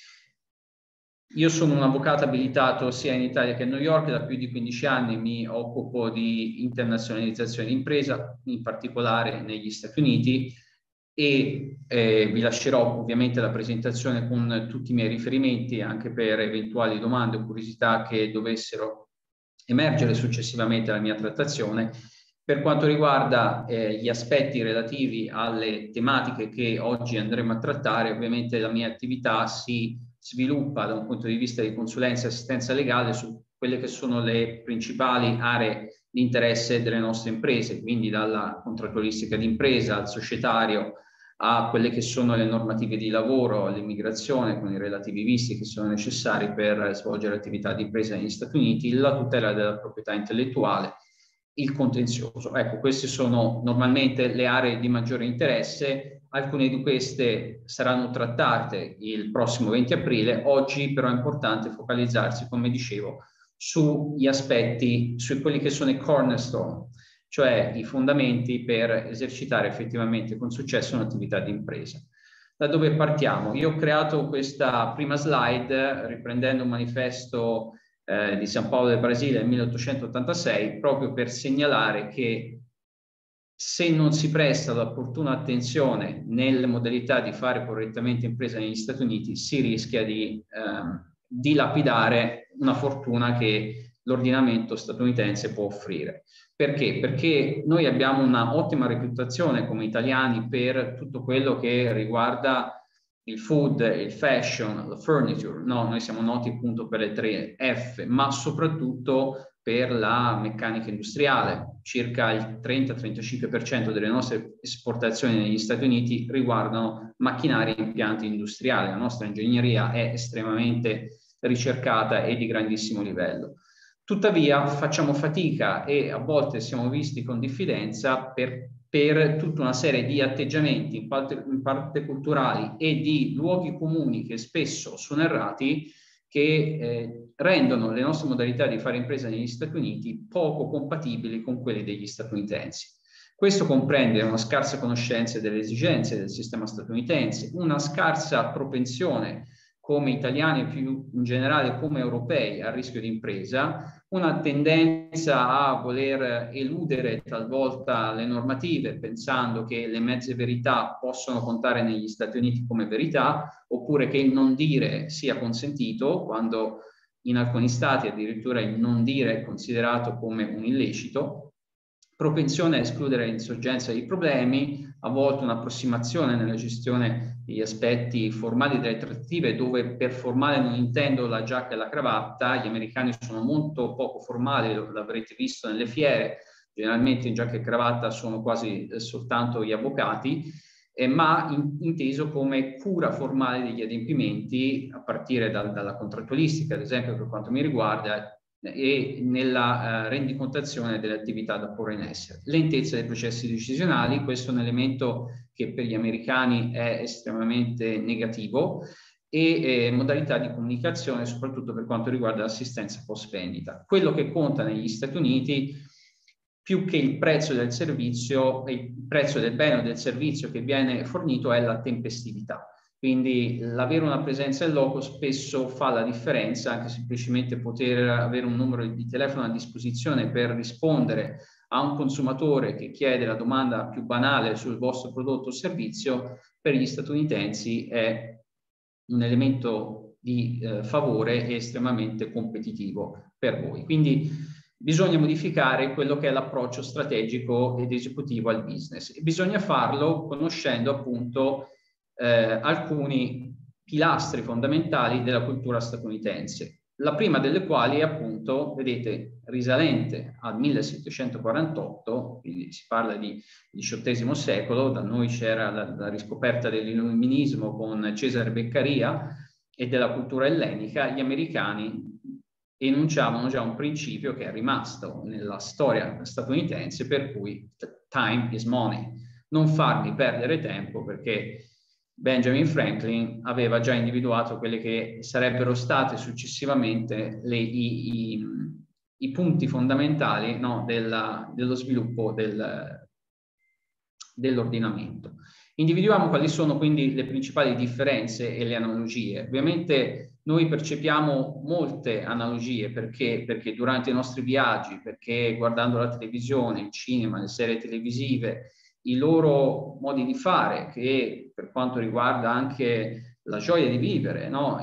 D: Io sono un avvocato abilitato sia in Italia che a New York, da più di 15 anni mi occupo di internazionalizzazione di impresa, in particolare negli Stati Uniti, e vi lascerò ovviamente la presentazione con tutti i miei riferimenti anche per eventuali domande o curiosità che dovessero emergere successivamente alla mia trattazione. Per quanto riguarda gli aspetti relativi alle tematiche che oggi andremo a trattare, ovviamente la mia attività si sviluppa da un punto di vista di consulenza e assistenza legale su quelle che sono le principali aree di interesse delle nostre imprese, quindi dalla contrattualistica d'impresa al societario a quelle che sono le normative di lavoro, all'immigrazione con i relativi visti che sono necessari per svolgere attività di impresa negli Stati Uniti, la tutela della proprietà intellettuale, il contenzioso. Ecco, queste sono normalmente le aree di maggiore interesse. Alcune di queste saranno trattate il prossimo 20 aprile. Oggi però è importante focalizzarsi, come dicevo, sugli aspetti, su quelli che sono i cornerstone, cioè i fondamenti per esercitare effettivamente con successo un'attività di impresa. Da dove partiamo? Io ho creato questa prima slide riprendendo un manifesto di San Paolo del Brasile nel 1886, proprio per segnalare che se non si presta l'opportuna attenzione nelle modalità di fare correttamente impresa negli Stati Uniti, si rischia di dilapidare una fortuna che l'ordinamento statunitense può offrire. Perché? Perché noi abbiamo una ottima reputazione come italiani per tutto quello che riguarda il food, il fashion, la furniture. No, noi siamo noti appunto per le 3 F, ma soprattutto per la meccanica industriale. Circa il 30-35% delle nostre esportazioni negli Stati Uniti riguardano macchinari e impianti industriali. La nostra ingegneria è estremamente ricercata e di grandissimo livello. Tuttavia facciamo fatica e a volte siamo visti con diffidenza per tutta una serie di atteggiamenti, in parte culturali, e di luoghi comuni che spesso sono errati, che rendono le nostre modalità di fare impresa negli Stati Uniti poco compatibili con quelle degli statunitensi. Questo comprende una scarsa conoscenza delle esigenze del sistema statunitense, una scarsa propensione come italiani e più in generale come europei al rischio di impresa, una tendenza a voler eludere talvolta le normative pensando che le mezze verità possono contare negli Stati Uniti come verità, oppure che il non dire sia consentito, quando in alcuni stati addirittura il non dire è considerato come un illecito, propensione a escludere l'insorgenza di problemi, a volte un'approssimazione nella gestione degli aspetti formali delle trattative, dove per formale non intendo la giacca e la cravatta. Gli americani sono molto poco formali, l'avrete visto nelle fiere, generalmente in giacca e cravatta sono quasi soltanto gli avvocati, ma inteso come cura formale degli adempimenti, a partire dalla contrattualistica, ad esempio per quanto mi riguarda, e nella rendicontazione delle attività da porre in essere. Lentezza dei processi decisionali, questo è un elemento che per gli americani è estremamente negativo, e modalità di comunicazione, soprattutto per quanto riguarda l'assistenza post vendita. Quello che conta negli Stati Uniti, più che il prezzo del servizio, il prezzo del bene o del servizio che viene fornito, è la tempestività. Quindi l'avere una presenza in loco spesso fa la differenza, anche semplicemente poter avere un numero di telefono a disposizione per rispondere a un consumatore che chiede la domanda più banale sul vostro prodotto o servizio, per gli statunitensi è un elemento di favore e estremamente competitivo per voi. Quindi bisogna modificare quello che è l'approccio strategico ed esecutivo al business, e bisogna farlo conoscendo appunto alcuni pilastri fondamentali della cultura statunitense, la prima delle quali è appunto, vedete, risalente al 1748, quindi si parla di XVIII secolo. Da noi c'era la riscoperta dell'illuminismo con Cesare Beccaria e della cultura ellenica. Gli americani enunciavano già un principio che è rimasto nella storia statunitense, per cui time is money, non farmi perdere tempo, perché Benjamin Franklin aveva già individuato quelle che sarebbero state successivamente i punti fondamentali, no, dello sviluppo dell'ordinamento. Individuiamo quali sono quindi le principali differenze e le analogie. Ovviamente noi percepiamo molte analogie, perché durante i nostri viaggi, perché guardando la televisione, il cinema, le serie televisive, i loro modi di fare, che per quanto riguarda anche la gioia di vivere, no?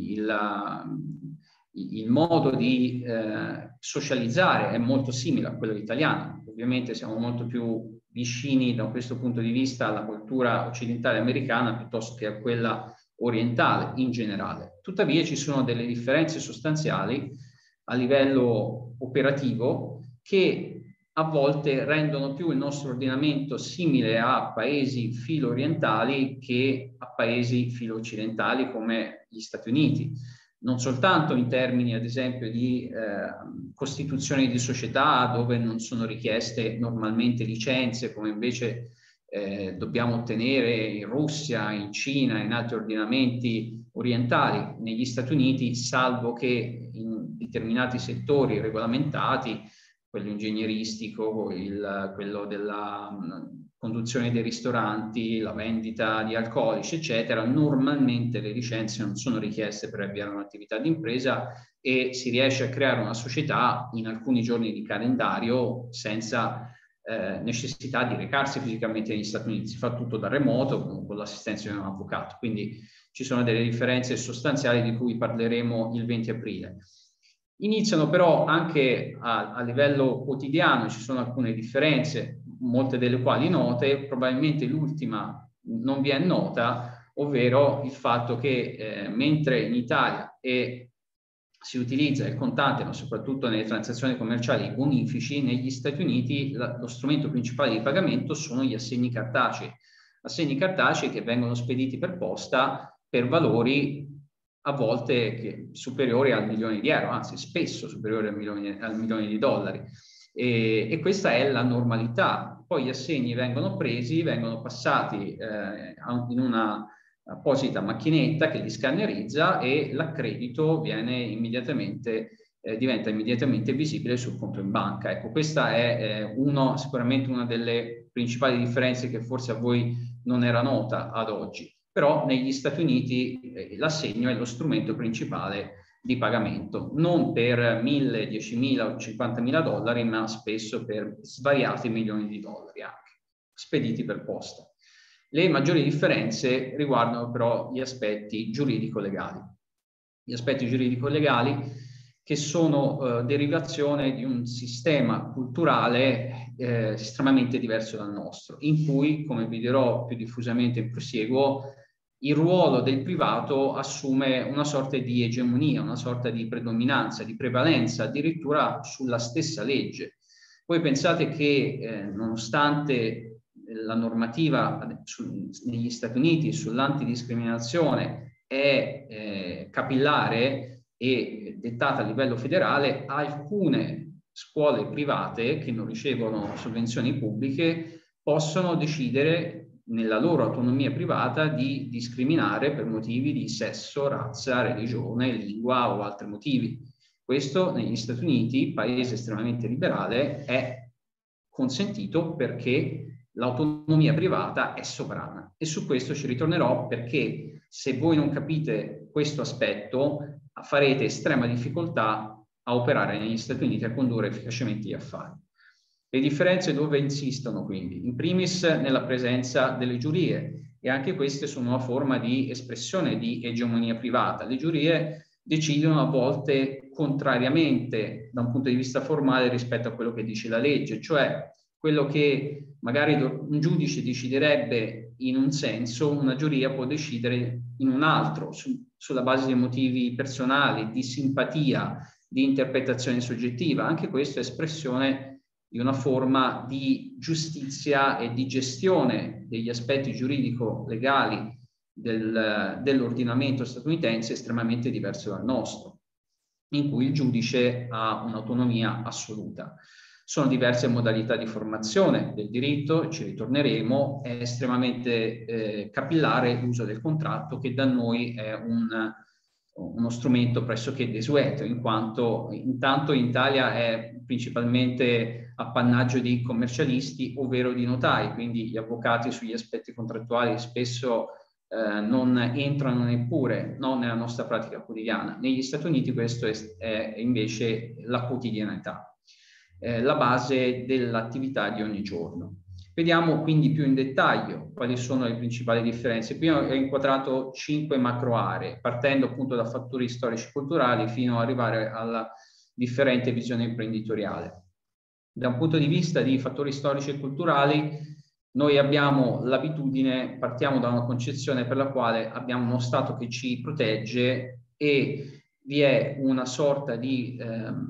D: Il modo di socializzare è molto simile a quello italiano. Ovviamente siamo molto più vicini da questo punto di vista alla cultura occidentale americana piuttosto che a quella orientale in generale. Tuttavia ci sono delle differenze sostanziali a livello operativo che a volte rendono più il nostro ordinamento simile a paesi filo-orientali che a paesi filo-occidentali come gli Stati Uniti. Non soltanto in termini, ad esempio, di costituzione di società, dove non sono richieste normalmente licenze, come invece dobbiamo ottenere in Russia, in Cina, in altri ordinamenti orientali. Negli Stati Uniti, salvo che in determinati settori regolamentati, quello ingegneristico, quello della conduzione dei ristoranti, la vendita di alcolici, eccetera, normalmente le licenze non sono richieste per avviare un'attività di impresa e si riesce a creare una società in alcuni giorni di calendario senza necessità di recarsi fisicamente negli Stati Uniti. Si fa tutto da remoto con l'assistenza di un avvocato. Quindi ci sono delle differenze sostanziali di cui parleremo il 20 aprile. Iniziano però anche a livello quotidiano, ci sono alcune differenze, molte delle quali note. Probabilmente l'ultima non vi è nota, ovvero il fatto che mentre in Italia si utilizza il contante, ma soprattutto nelle transazioni commerciali i bonifici, negli Stati Uniti lo strumento principale di pagamento sono gli assegni cartacei che vengono spediti per posta per valori a volte superiori al milione di euro, anzi spesso superiori al milione di dollari. E questa è la normalità. Poi gli assegni vengono presi, vengono passati in una apposita macchinetta che li scannerizza e l'accredito viene immediatamente diventa immediatamente visibile sul conto in banca. Ecco, questa è sicuramente una delle principali differenze che forse a voi non era nota ad oggi. Però negli Stati Uniti l'assegno è lo strumento principale di pagamento, non per 1.000, 10.000 o 50.000 dollari, ma spesso per svariati milioni di dollari anche, spediti per posta. Le maggiori differenze riguardano però gli aspetti giuridico-legali. Gli aspetti giuridico-legali che sono derivazione di un sistema culturale estremamente diverso dal nostro, in cui, come vi dirò più diffusamente in prosieguo, il ruolo del privato assume una sorta di egemonia, una sorta di predominanza, di prevalenza, addirittura sulla stessa legge. Voi pensate che nonostante la normativa negli Stati Uniti sull'antidiscriminazione è capillare e dettata a livello federale, alcune scuole private che non ricevono sovvenzioni pubbliche possono decidere nella loro autonomia privata di discriminare per motivi di sesso, razza, religione, lingua o altri motivi. Questo negli Stati Uniti, paese estremamente liberale, è consentito perché l'autonomia privata è sovrana. E su questo ci ritornerò, perché se voi non capite questo aspetto farete estrema difficoltà a operare negli Stati Uniti e a condurre efficacemente gli affari. Le differenze dove insistono quindi? In primis nella presenza delle giurie, e anche queste sono una forma di espressione di egemonia privata. Le giurie decidono a volte contrariamente da un punto di vista formale rispetto a quello che dice la legge, cioè quello che magari un giudice deciderebbe in un senso, una giuria può decidere in un altro, sulla base di motivi personali, di simpatia, di interpretazione soggettiva. Anche questa è espressione di una forma di giustizia e di gestione degli aspetti giuridico-legali dell'ordinamento statunitense estremamente diverso dal nostro, in cui il giudice ha un'autonomia assoluta. Sono diverse modalità di formazione del diritto, ci ritorneremo, è estremamente capillare l'uso del contratto, che da noi è uno strumento pressoché desueto, in quanto intanto in Italia è principalmente appannaggio di commercialisti, ovvero di notai, quindi gli avvocati sugli aspetti contrattuali spesso non entrano neppure nella nostra pratica quotidiana. Negli Stati Uniti questo è invece la quotidianità. La base dell'attività di ogni giorno. Vediamo quindi più in dettaglio quali sono le principali differenze. Qui ho inquadrato 5 macro aree, partendo appunto da fattori storici culturali fino ad arrivare alla differente visione imprenditoriale. Da un punto di vista di fattori storici e culturali, noi abbiamo l'abitudine, partiamo da una concezione per la quale abbiamo uno Stato che ci protegge e vi è una sorta di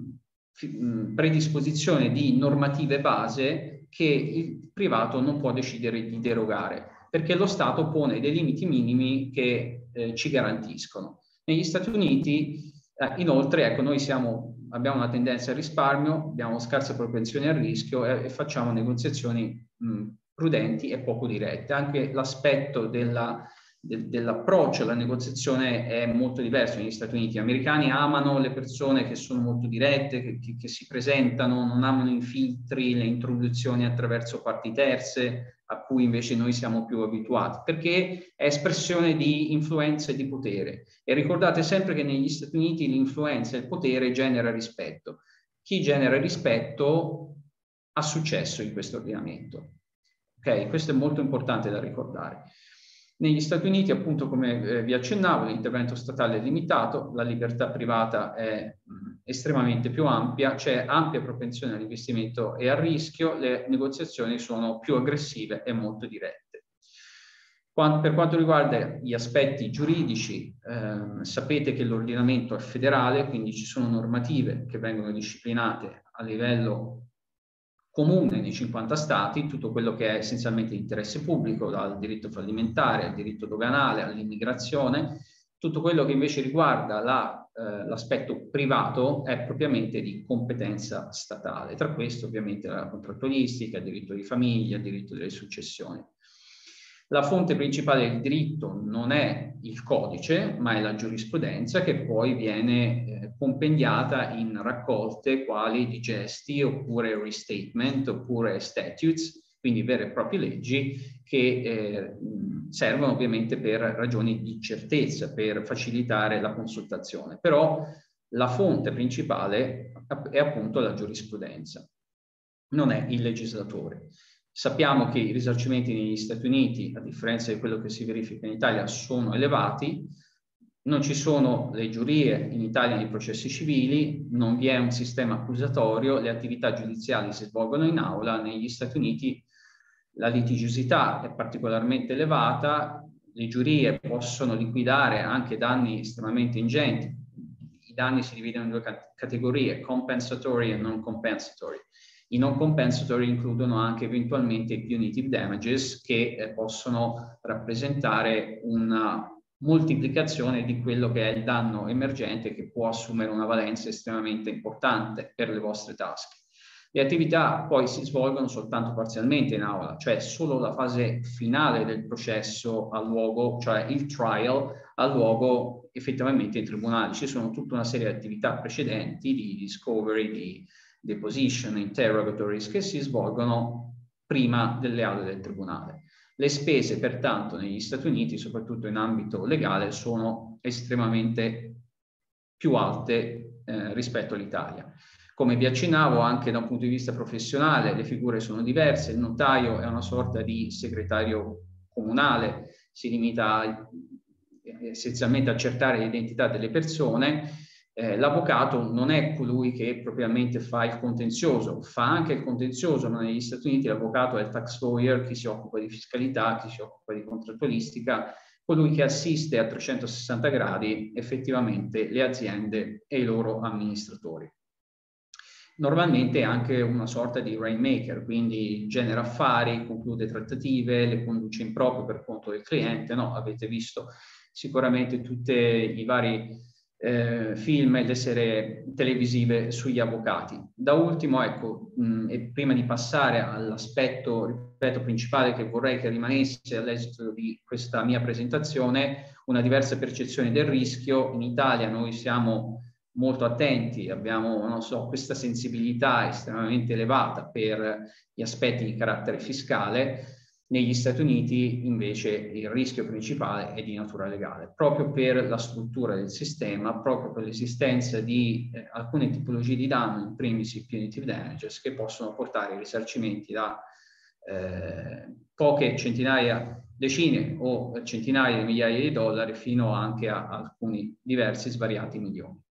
D: predisposizione di normative base che il privato non può decidere di derogare, perché lo Stato pone dei limiti minimi che ci garantiscono. Negli Stati Uniti, inoltre, ecco, noi abbiamo una tendenza al risparmio, abbiamo scarsa propensione al rischio e facciamo negoziazioni prudenti e poco dirette. Anche l'aspetto dell'approccio alla negoziazione è molto diverso negli Stati Uniti. Gli americani amano le persone che sono molto dirette, che si presentano, non amano i filtri, le introduzioni attraverso parti terze, a cui invece noi siamo più abituati, perché è espressione di influenza e di potere. E ricordate sempre che negli Stati Uniti l'influenza e il potere genera rispetto. Chi genera rispetto ha successo in questo ordinamento. Ok, questo è molto importante da ricordare. Negli Stati Uniti, appunto, come vi accennavo, l'intervento statale è limitato, la libertà privata è estremamente più ampia, c'è ampia propensione all'investimento e al rischio, le negoziazioni sono più aggressive e molto dirette. Per quanto riguarda gli aspetti giuridici, sapete che l'ordinamento è federale, quindi ci sono normative che vengono disciplinate a livello comune nei 50 stati, tutto quello che è essenzialmente di interesse pubblico, dal diritto fallimentare al diritto doganale all'immigrazione, Tutto quello che invece riguarda l'aspetto privato è propriamente di competenza statale, tra questo ovviamente la contrattualistica, il diritto di famiglia, il diritto delle successioni. La fonte principale del diritto non è il codice, ma è la giurisprudenza, che poi viene compendiata in raccolte quali digesti oppure restatement oppure statutes, quindi vere e proprie leggi che servono ovviamente per ragioni di certezza, per facilitare la consultazione. Però la fonte principale è appunto la giurisprudenza, non è il legislatore. Sappiamo che i risarcimenti negli Stati Uniti, a differenza di quello che si verifica in Italia, sono elevati. Non ci sono le giurie in Italia nei processi civili, non vi è un sistema accusatorio, le attività giudiziali si svolgono in aula. Negli Stati Uniti la litigiosità è particolarmente elevata, le giurie possono liquidare anche danni estremamente ingenti. I danni si dividono in due categorie, compensatory e non compensatory. I non compensatory includono anche eventualmente i punitive damages, che possono rappresentare una moltiplicazione di quello che è il danno emergente, che può assumere una valenza estremamente importante per le vostre tasche. Le attività poi si svolgono soltanto parzialmente in aula, cioè solo la fase finale del processo ha luogo, cioè il trial ha luogo effettivamente in tribunale. Ci sono tutta una serie di attività precedenti, di discovery, di deposition, interrogatories, che si svolgono prima delle aule del tribunale. Le spese, pertanto, negli Stati Uniti, soprattutto in ambito legale, sono estremamente più alte rispetto all'Italia. Come vi accennavo, anche da un punto di vista professionale, le figure sono diverse. Il notaio è una sorta di segretario comunale, si limita essenzialmente a accertare l'identità delle persone. L'avvocato non è colui che propriamente fa il contenzioso, fa anche il contenzioso, ma negli Stati Uniti l'avvocato è il tax lawyer, chi si occupa di fiscalità, chi si occupa di contrattualistica, colui che assiste a 360 gradi effettivamente le aziende e i loro amministratori. Normalmente è anche una sorta di rainmaker, quindi genera affari, conclude trattative, le conduce in proprio per conto del cliente. No, avete visto sicuramente tutti i vari film e le serie televisive sugli avvocati. Da ultimo, ecco, e prima di passare all'aspetto, ripeto, principale che vorrei che rimanesse all'esito di questa mia presentazione, una diversa percezione del rischio. In Italia noi siamo molto attenti, abbiamo, non so, questa sensibilità estremamente elevata per gli aspetti di carattere fiscale. Negli Stati Uniti invece il rischio principale è di natura legale, proprio per la struttura del sistema, proprio per l'esistenza di alcune tipologie di danno, in primis i punitive damages, che possono portare i risarcimenti da poche centinaia, decine o centinaia di migliaia di dollari fino anche a alcuni diversi svariati milioni.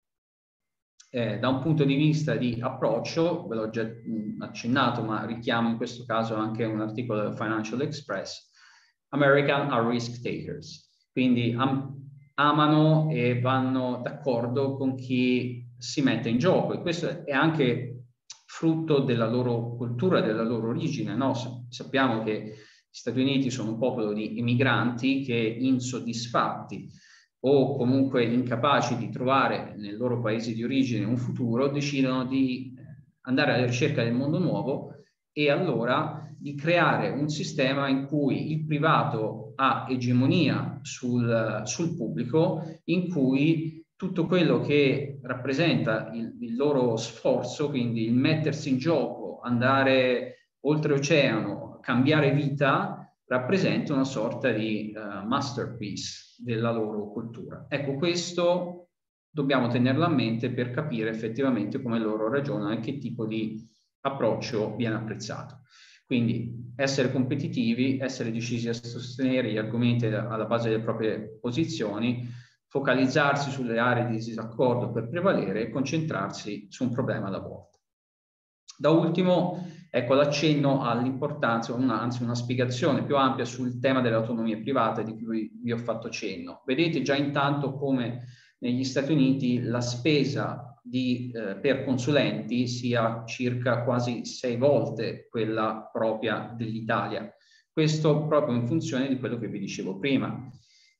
D: Da un punto di vista di approccio, ve l'ho già accennato, ma richiamo in questo caso anche un articolo del Financial Express, American are risk takers, quindi amano e vanno d'accordo con chi si mette in gioco, e questo è anche frutto della loro cultura, della loro origine, no? Sappiamo che gli Stati Uniti sono un popolo di emigranti che, insoddisfatti o comunque incapaci di trovare nel loro paese di origine un futuro, decidono di andare alla ricerca del mondo nuovo e allora di creare un sistema in cui il privato ha egemonia sul pubblico, in cui tutto quello che rappresenta il loro sforzo, quindi il mettersi in gioco, andare oltreoceano, cambiare vita, rappresenta una sorta di masterpiece della loro cultura. Ecco, questo dobbiamo tenerlo a mente per capire effettivamente come loro ragionano e che tipo di approccio viene apprezzato. Quindi essere competitivi, essere decisi a sostenere gli argomenti alla base delle proprie posizioni, focalizzarsi sulle aree di disaccordo per prevalere e concentrarsi su un problema alla volta. Da ultimo, ecco l'accenno all'importanza, anzi una spiegazione più ampia sul tema dell'autonomia privata di cui vi ho fatto cenno. Vedete già intanto come negli Stati Uniti la spesa per consulenti sia circa quasi 6 volte quella propria dell'Italia. Questo proprio in funzione di quello che vi dicevo prima,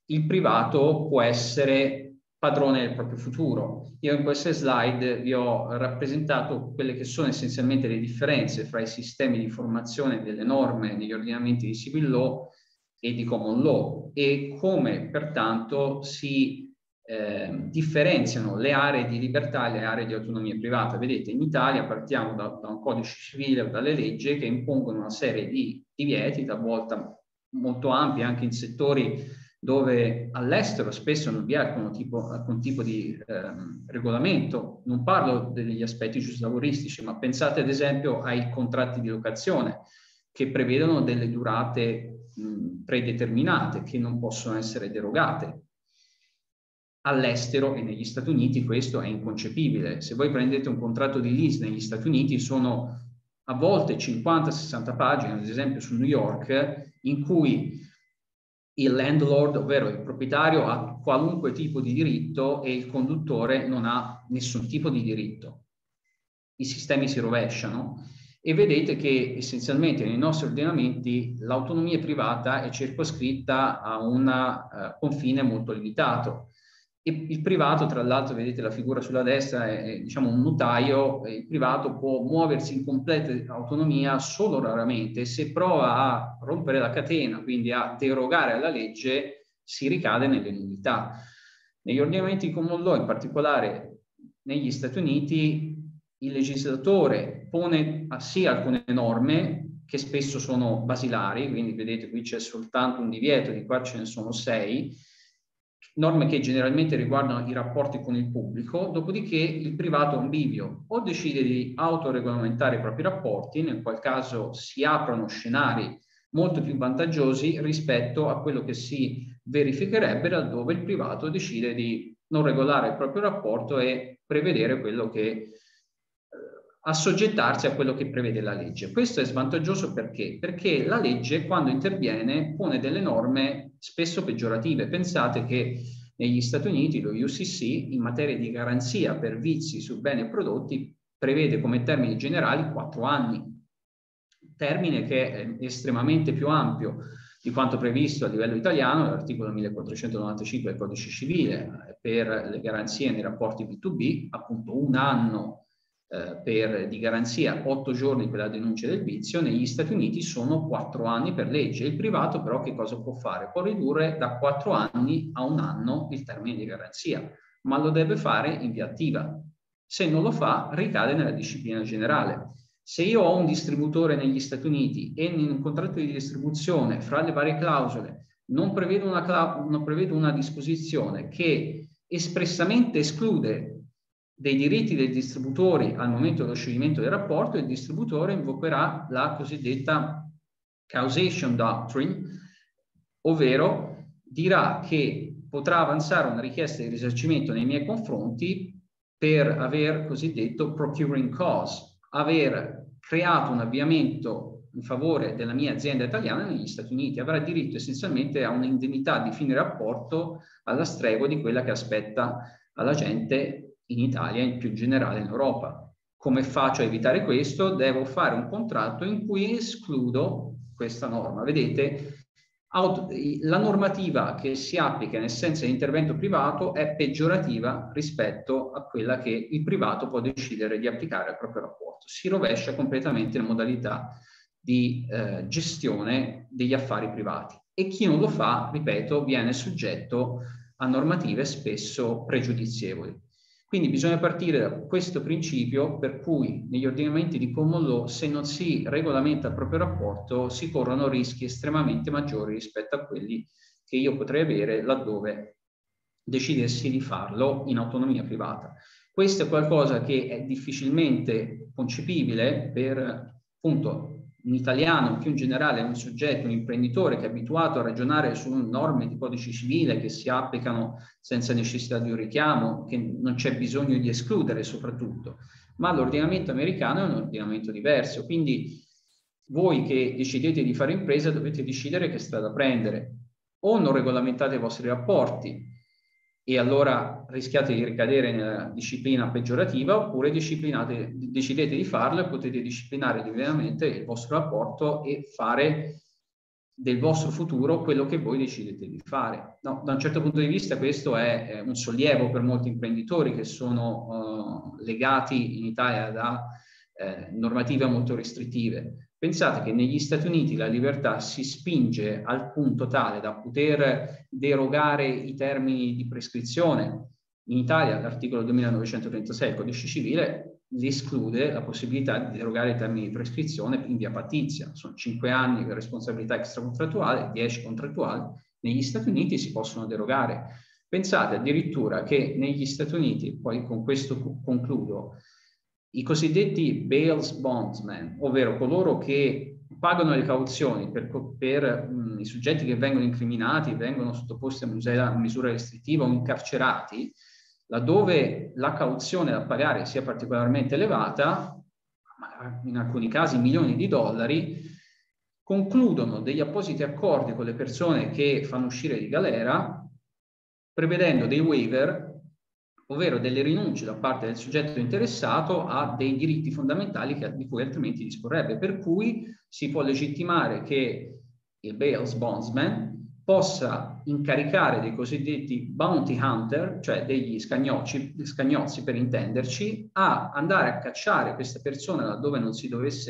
D: il privato può essere padrone del proprio futuro. Io in queste slide vi ho rappresentato quelle che sono essenzialmente le differenze fra i sistemi di formazione delle norme negli ordinamenti di civil law e di common law e come pertanto si differenziano le aree di libertà e le aree di autonomia privata. Vedete, in Italia partiamo da un codice civile o dalle leggi che impongono una serie di divieti, talvolta molto ampi, anche in settori dove all'estero spesso non vi è alcun tipo di regolamento. Non parlo degli aspetti giuslavoristici, ma pensate ad esempio ai contratti di locazione che prevedono delle durate predeterminate che non possono essere derogate. All'estero e negli Stati Uniti questo è inconcepibile. Se voi prendete un contratto di lease negli Stati Uniti sono a volte 50-60 pagine, ad esempio su New York, in cui il landlord, ovvero il proprietario, ha qualunque tipo di diritto e il conduttore non ha nessun tipo di diritto. I sistemi si rovesciano e vedete che essenzialmente nei nostri ordinamenti l'autonomia privata è circoscritta a un confine molto limitato. E il privato, tra l'altro, vedete la figura sulla destra, è diciamo un notaio. Il privato può muoversi in completa autonomia solo raramente. Se prova a rompere la catena, quindi a derogare alla legge, si ricade nelle nullità. Negli ordinamenti di common law, in particolare negli Stati Uniti, il legislatore pone sì alcune norme che spesso sono basilari, quindi vedete qui c'è soltanto un divieto, di qua ce ne sono 6, norme che generalmente riguardano i rapporti con il pubblico, dopodiché il privato è un bivio, o decide di autoregolamentare i propri rapporti, nel qual caso si aprono scenari molto più vantaggiosi rispetto a quello che si verificherebbe laddove il privato decide di non regolare il proprio rapporto e prevedere quello che assoggettarsi a quello che prevede la legge. Questo è svantaggioso perché? Perché la legge, quando interviene, pone delle norme spesso peggiorative. Pensate che negli Stati Uniti lo UCC, in materia di garanzia per vizi su beni e prodotti, prevede come termini generali 4 anni, termine che è estremamente più ampio di quanto previsto a livello italiano l'articolo 1495 del Codice Civile per le garanzie nei rapporti B2B, appunto 1 anno di garanzia, 8 giorni per la denuncia del vizio. Negli Stati Uniti sono 4 anni per legge. Il privato però che cosa può fare? Può ridurre da 4 anni a 1 anno il termine di garanzia, ma lo deve fare in via attiva. Se non lo fa, ricade nella disciplina generale. Se io ho un distributore negli Stati Uniti e in un contratto di distribuzione, fra le varie clausole, non prevedo una disposizione che espressamente esclude dei diritti dei distributori al momento dello scioglimento del rapporto, il distributore invocherà la cosiddetta causation doctrine, ovvero dirà che potrà avanzare una richiesta di risarcimento nei miei confronti per aver cosiddetto procuring cause, aver creato un avviamento in favore della mia azienda italiana negli Stati Uniti. Avrà diritto essenzialmente a un'indennità di fine rapporto alla stregua di quella che aspetta alla gente in Italia e in più generale in Europa. Come faccio a evitare questo? Devo fare un contratto in cui escludo questa norma. Vedete, la normativa che si applica in assenza di intervento privato è peggiorativa rispetto a quella che il privato può decidere di applicare al proprio rapporto. Si rovescia completamente la modalità di gestione degli affari privati e chi non lo fa, ripeto, viene soggetto a normative spesso pregiudizievoli. Quindi bisogna partire da questo principio per cui negli ordinamenti di common law, se non si regolamenta il proprio rapporto, si corrono rischi estremamente maggiori rispetto a quelli che io potrei avere laddove decidessi di farlo in autonomia privata. Questo è qualcosa che è difficilmente concepibile per, appunto, un italiano, più in generale un soggetto, un imprenditore che è abituato a ragionare su norme di codice civile che si applicano senza necessità di un richiamo, che non c'è bisogno di escludere soprattutto, ma l'ordinamento americano è un ordinamento diverso, quindi voi che decidete di fare impresa dovete decidere che strada prendere. O non regolamentate i vostri rapporti e allora rischiate di ricadere nella disciplina peggiorativa, oppure decidete di farlo e potete disciplinare diversamente il vostro rapporto e fare del vostro futuro quello che voi decidete di fare. No, da un certo punto di vista questo è un sollievo per molti imprenditori che sono legati in Italia da normative molto restrittive. Pensate che negli Stati Uniti la libertà si spinge al punto tale da poter derogare i termini di prescrizione. In Italia l'articolo 2936 del Codice Civile esclude la possibilità di derogare i termini di prescrizione in via pattizia. Sono 5 anni di responsabilità extracontrattuale, 10 contrattuali. Negli Stati Uniti si possono derogare. Pensate addirittura che negli Stati Uniti, poi con questo concludo, i cosiddetti bail bondsmen, ovvero coloro che pagano le cauzioni per i soggetti che vengono incriminati, vengono sottoposti a misura restrittiva o incarcerati, laddove la cauzione da pagare sia particolarmente elevata, in alcuni casi milioni di dollari, concludono degli appositi accordi con le persone che fanno uscire di galera, prevedendo dei waiver, ovvero delle rinunce da parte del soggetto interessato a dei diritti fondamentali di cui altrimenti disporrebbe, per cui si può legittimare che il bail bondsman possa incaricare dei cosiddetti bounty hunter, cioè degli scagnozzi per intenderci, a andare a cacciare questa persona laddove non si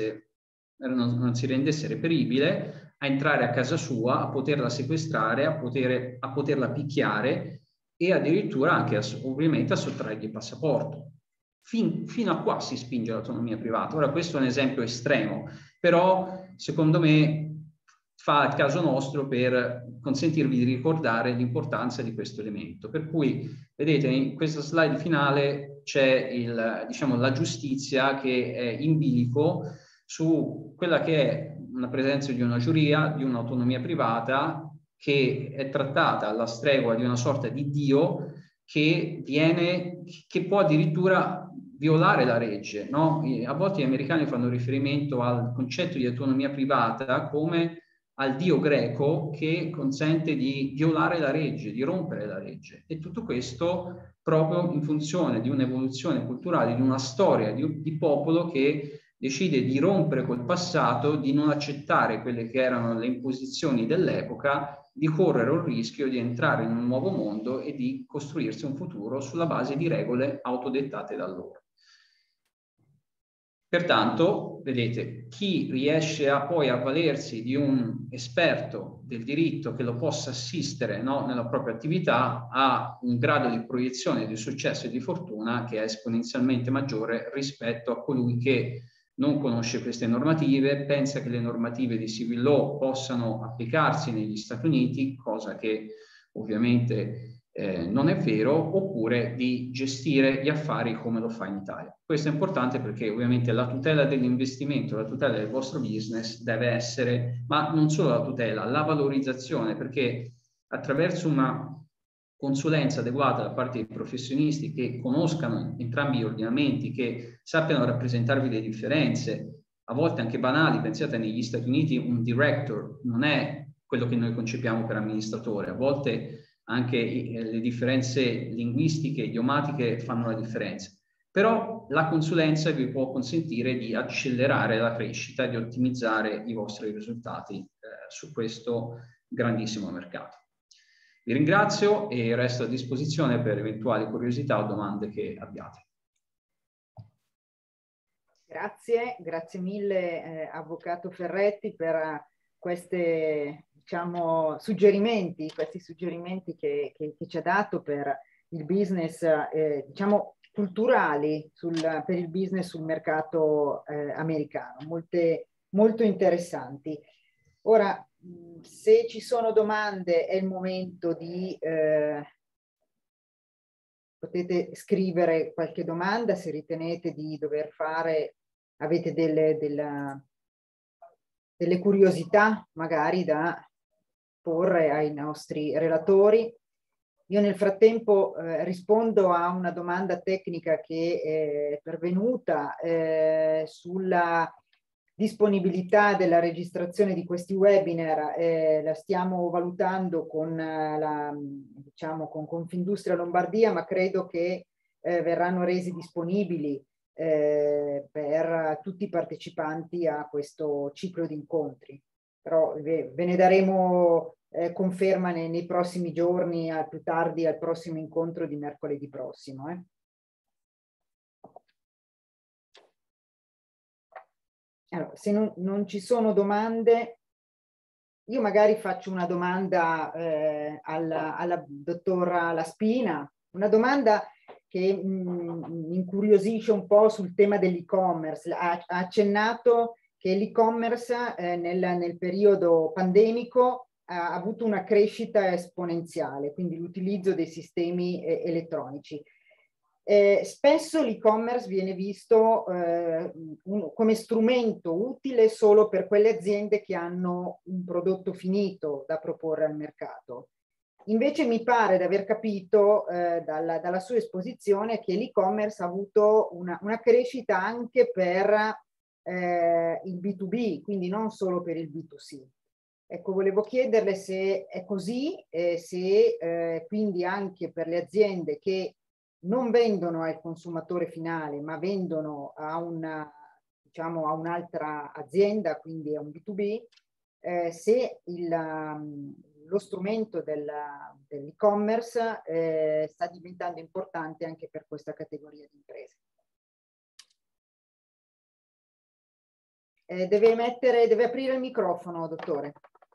D: rendesse reperibile, a entrare a casa sua, a poterla sequestrare, a poterla picchiare e addirittura anche ovviamente a sottrargli il passaporto. Fino a qua si spinge l'autonomia privata. Ora questo è un esempio estremo, però secondo me fa il caso nostro per consentirvi di ricordare l'importanza di questo elemento. Per cui, vedete, in questa slide finale c'è la giustizia che è in bilico su quella che è una presenza di una giuria, di un'autonomia privata che è trattata alla stregua di una sorta di Dio che può addirittura violare la legge, no? A volte gli americani fanno riferimento al concetto di autonomia privata come al dio greco che consente di violare la legge, di rompere la legge. E tutto questo proprio in funzione di un'evoluzione culturale, di una storia di popolo che decide di rompere col passato, di non accettare quelle che erano le imposizioni dell'epoca, di correre il rischio di entrare in un nuovo mondo e di costruirsi un futuro sulla base di regole autodettate da loro. Pertanto, vedete, chi riesce poi a valersi di un esperto del diritto che lo possa assistere, no, nella propria attività ha un grado di proiezione di successo e di fortuna che è esponenzialmente maggiore rispetto a colui che non conosce queste normative, pensa che le normative di civil law possano applicarsi negli Stati Uniti, cosa che ovviamente non è vero, oppure di gestire gli affari come lo fa in Italia. Questo è importante perché ovviamente la tutela dell'investimento, la tutela del vostro business deve essere, ma non solo la tutela, la valorizzazione, perché attraverso una consulenza adeguata da parte dei professionisti che conoscano entrambi gli ordinamenti, che sappiano rappresentarvi le differenze, a volte anche banali. Pensate, negli Stati Uniti un director non è quello che noi concepiamo per amministratore, a volte anche le differenze linguistiche, idiomatiche fanno la differenza. Però la consulenza vi può consentire di accelerare la crescita, di ottimizzare i vostri risultati su questo grandissimo mercato. Vi ringrazio e resto a disposizione per eventuali curiosità o domande che abbiate.
A: Grazie mille Avvocato Ferretti per questi suggerimenti che ci ha dato per il business, culturali per il business sul mercato americano, molto interessanti. Ora, se ci sono domande è il momento di potete scrivere qualche domanda se ritenete di dover fare, avete delle curiosità magari da porre ai nostri relatori. Io nel frattempo rispondo a una domanda tecnica che è pervenuta sulla disponibilità della registrazione di questi webinar. La stiamo valutando con Confindustria Lombardia, ma credo che verranno resi disponibili per tutti i partecipanti a questo ciclo di incontri. però ve ne daremo conferma nei prossimi giorni, al più tardi al prossimo incontro di mercoledì prossimo. Allora, se non ci sono domande, io magari faccio una domanda alla dottora Laspina, una domanda che mi incuriosisce un po' sul tema dell'e-commerce. Ha accennato che l'e-commerce nel periodo pandemico ha avuto una crescita esponenziale, quindi l'utilizzo dei sistemi elettronici. Spesso l'e-commerce viene visto come strumento utile solo per quelle aziende che hanno un prodotto finito da proporre al mercato. Invece mi pare di aver capito dalla sua esposizione che l'e-commerce ha avuto una crescita anche per il B2B, quindi non solo per il B2C. Ecco, volevo chiederle se è così, se quindi anche per le aziende che non vendono al consumatore finale, ma vendono a diciamo, a un'altra azienda, quindi a un B2B, se lo strumento dell'e-commerce sta diventando importante anche per questa categoria di imprese. Deve aprire il microfono, dottore.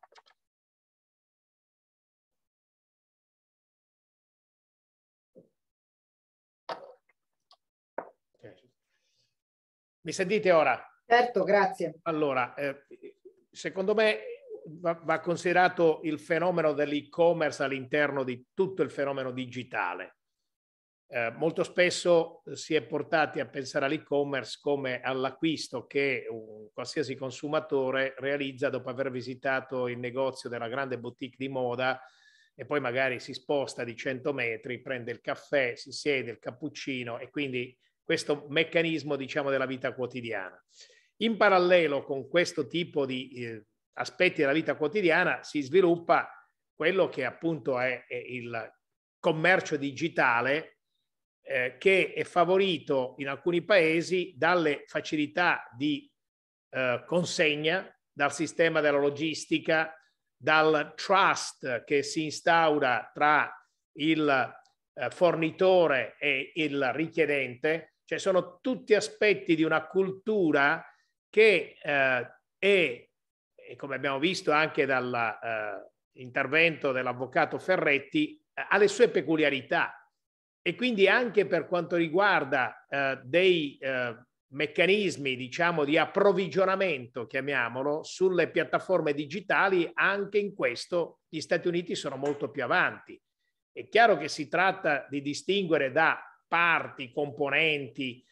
C: Mi sentite ora?
A: Certo, grazie.
C: Allora, secondo me va considerato il fenomeno dell'e-commerce all'interno di tutto il fenomeno digitale. Molto spesso si è portati a pensare all'e-commerce come all'acquisto che un qualsiasi consumatore realizza dopo aver visitato il negozio della grande boutique di moda e poi magari si sposta di 100 metri, prende il caffè, si siede, il cappuccino, e quindi questo meccanismo, diciamo, della vita quotidiana. In parallelo con questo tipo di aspetti della vita quotidiana si sviluppa quello che appunto è il commercio digitale, che è favorito in alcuni paesi dalle facilità di consegna, dal sistema della logistica, dal trust che si instaura tra il fornitore e il richiedente. Cioè sono tutti aspetti di una cultura che è, come abbiamo visto anche dall'intervento dell'avvocato Ferretti, ha le sue peculiarità. E quindi anche per quanto riguarda dei meccanismi, diciamo, di approvvigionamento, chiamiamolo, sulle piattaforme digitali, anche in questo gli Stati Uniti sono molto più avanti. È chiaro che si tratta di distinguere da parti, componenti,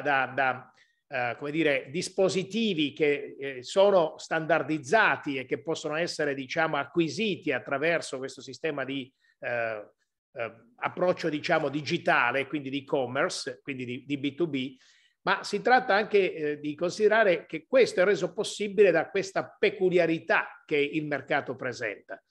C: come dire, dispositivi che sono standardizzati e che possono essere, diciamo, acquisiti attraverso questo sistema di approccio, diciamo, digitale, quindi di e-commerce, quindi di B2B, ma si tratta anche di considerare che questo è reso possibile da questa peculiarità che il mercato presenta.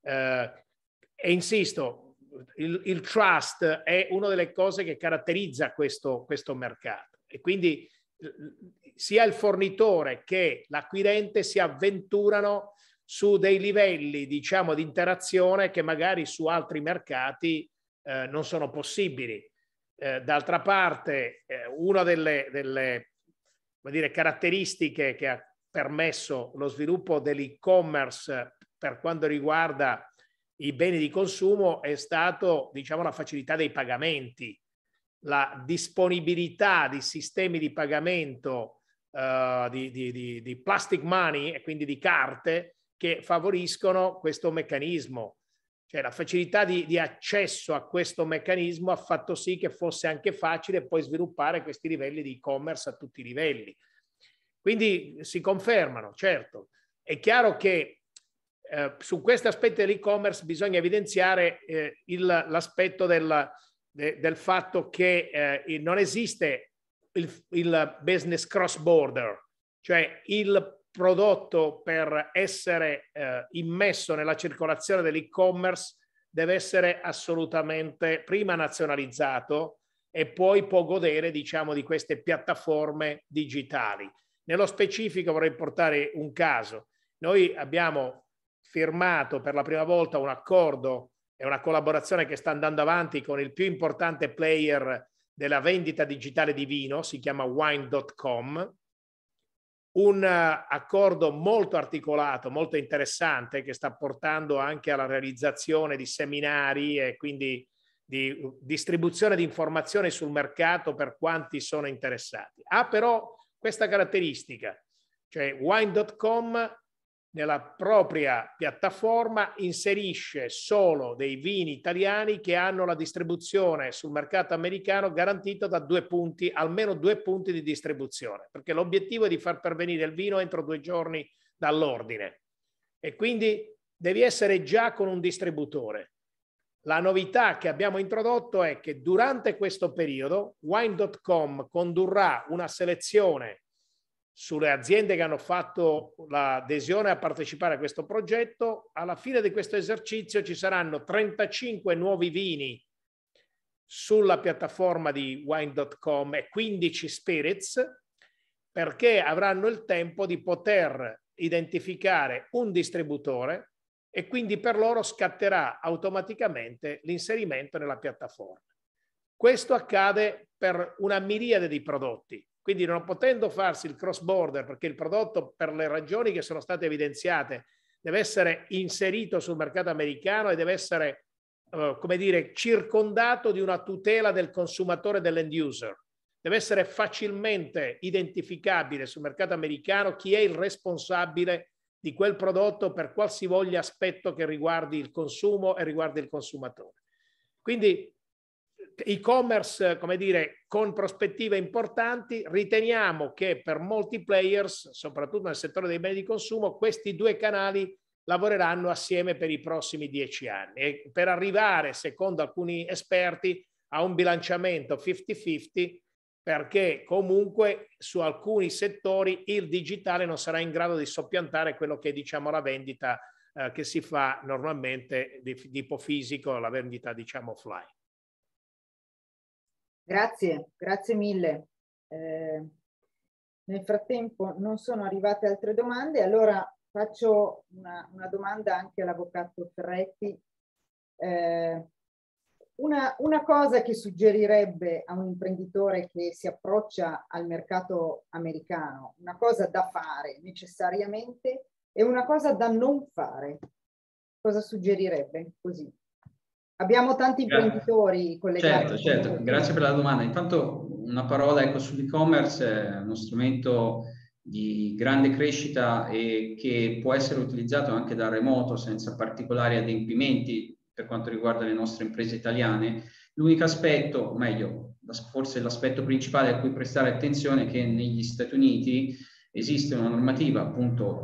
C: E insisto, il trust è una delle cose che caratterizza questo mercato, e quindi sia il fornitore che l'acquirente si avventurano su dei livelli, diciamo, di interazione che magari su altri mercati non sono possibili. D'altra parte, una delle come dire, caratteristiche che ha permesso lo sviluppo dell'e-commerce per quanto riguarda i beni di consumo è stato, diciamo, la facilità dei pagamenti, la disponibilità di sistemi di pagamento di plastic money, e quindi di carte, che favoriscono questo meccanismo. Cioè la facilità di accesso a questo meccanismo ha fatto sì che fosse anche facile poi sviluppare questi livelli di e-commerce a tutti i livelli. Quindi si confermano, certo. È chiaro che su questi aspetti dell'e-commerce bisogna evidenziare l'aspetto del fatto che non esiste il business cross border, cioè il prodotto per essere immesso nella circolazione dell'e-commerce deve essere assolutamente prima nazionalizzato e poi può godere, diciamo, di queste piattaforme digitali. Nello specifico vorrei portare un caso. Noi abbiamo firmato per la prima volta un accordo e una collaborazione che sta andando avanti con il più importante player della vendita digitale di vino, si chiama Wine.com, un accordo molto articolato, molto interessante, che sta portando anche alla realizzazione di seminari e quindi di distribuzione di informazioni sul mercato per quanti sono interessati. Ha però questa caratteristica, cioè Wine.com nella propria piattaforma inserisce solo dei vini italiani che hanno la distribuzione sul mercato americano garantita da 2 punti, almeno 2 punti di distribuzione, perché l'obiettivo è di far pervenire il vino entro 2 giorni dall'ordine e quindi devi essere già con un distributore. La novità che abbiamo introdotto è che durante questo periodo Wine.com condurrà una selezione sulle aziende che hanno fatto l'adesione a partecipare a questo progetto. Alla fine di questo esercizio ci saranno 35 nuovi vini sulla piattaforma di Wine.com e 15 spirits, perché avranno il tempo di poter identificare un distributore e quindi per loro scatterà automaticamente l'inserimento nella piattaforma. Questo accade per una miriade di prodotti. Quindi non potendo farsi il cross border, perché il prodotto, per le ragioni che sono state evidenziate, deve essere inserito sul mercato americano e deve essere, come dire, circondato di una tutela del consumatore, dell'end user. Deve essere facilmente identificabile sul mercato americano chi è il responsabile di quel prodotto per qualsivoglia aspetto che riguardi il consumo e riguardi il consumatore. Quindi e-commerce, come dire, con prospettive importanti. Riteniamo che per molti players, soprattutto nel settore dei beni di consumo, questi 2 canali lavoreranno assieme per i prossimi 10 anni e per arrivare, secondo alcuni esperti, a un bilanciamento 50-50, perché comunque su alcuni settori il digitale non sarà in grado di soppiantare quello che è, diciamo, la vendita che si fa normalmente di tipo fisico, la vendita, diciamo, offline.
A: Grazie, grazie mille. Nel frattempo non sono arrivate altre domande, allora faccio una domanda anche all'avvocato Ferretti. Una cosa che suggerirebbe a un imprenditore che si approccia al mercato americano, una cosa da fare necessariamente e una cosa da non fare, cosa suggerirebbe così? Abbiamo tanti imprenditori collegati.
D: Certo, grazie per la domanda. Intanto una parola, ecco, sull'e-commerce, è uno strumento di grande crescita e che può essere utilizzato anche da remoto senza particolari adempimenti per quanto riguarda le nostre imprese italiane. L'unico aspetto, o meglio, forse l'aspetto principale a cui prestare attenzione è che negli Stati Uniti esiste una normativa, appunto,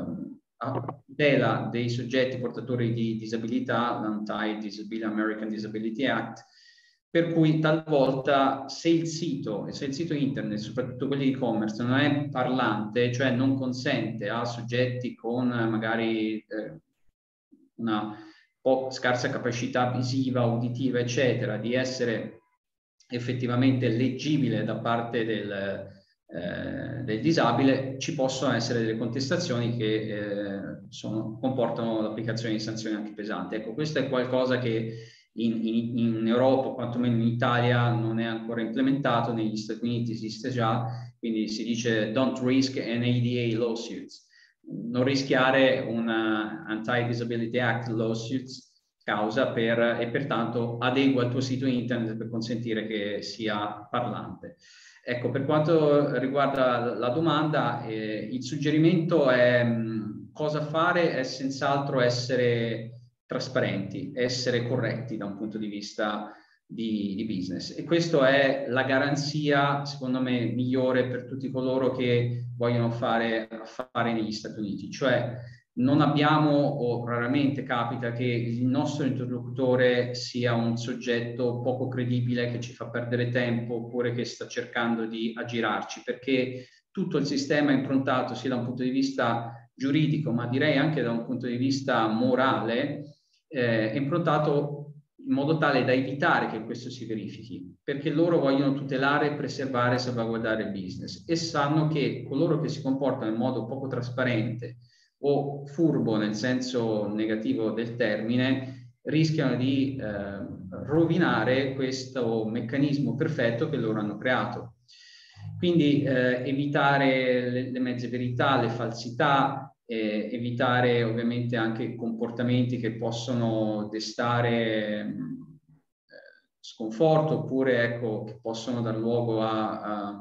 D: a tutela dei soggetti portatori di disabilità, l'Anti-Disability American Disability Act, per cui talvolta se il sito internet, soprattutto quelli di e-commerce, non è parlante, cioè non consente a soggetti con magari una scarsa capacità visiva, uditiva, eccetera, di essere effettivamente leggibile da parte del disabile, ci possono essere delle contestazioni che comportano l'applicazione di sanzioni anche pesanti. Ecco, questo è qualcosa che in Europa, quantomeno in Italia, non è ancora implementato. Negli Stati Uniti esiste già, quindi si dice don't risk an ADA lawsuits, non rischiare una Anti-Disability Act lawsuits causa e pertanto adegua il tuo sito internet per consentire che sia parlante. Ecco, per quanto riguarda la domanda, il suggerimento è cosa fare è senz'altro essere trasparenti, essere corretti da un punto di vista di business. E questa è la garanzia, secondo me, migliore per tutti coloro che vogliono fare affari negli Stati Uniti. Cioè, non abbiamo, o raramente capita, che il nostro interlocutore sia un soggetto poco credibile che ci fa perdere tempo oppure che sta cercando di aggirarci, perché tutto il sistema è improntato sia da un punto di vista giuridico, ma direi anche da un punto di vista morale, è improntato in modo tale da evitare che questo si verifichi, perché loro vogliono tutelare, preservare e salvaguardare il business e sanno che coloro che si comportano in modo poco trasparente o furbo nel senso negativo del termine, rischiano di rovinare questo meccanismo perfetto che loro hanno creato. Quindi evitare le mezze verità, le falsità, evitare ovviamente anche comportamenti che possono destare sconforto, oppure ecco, che possono dar luogo a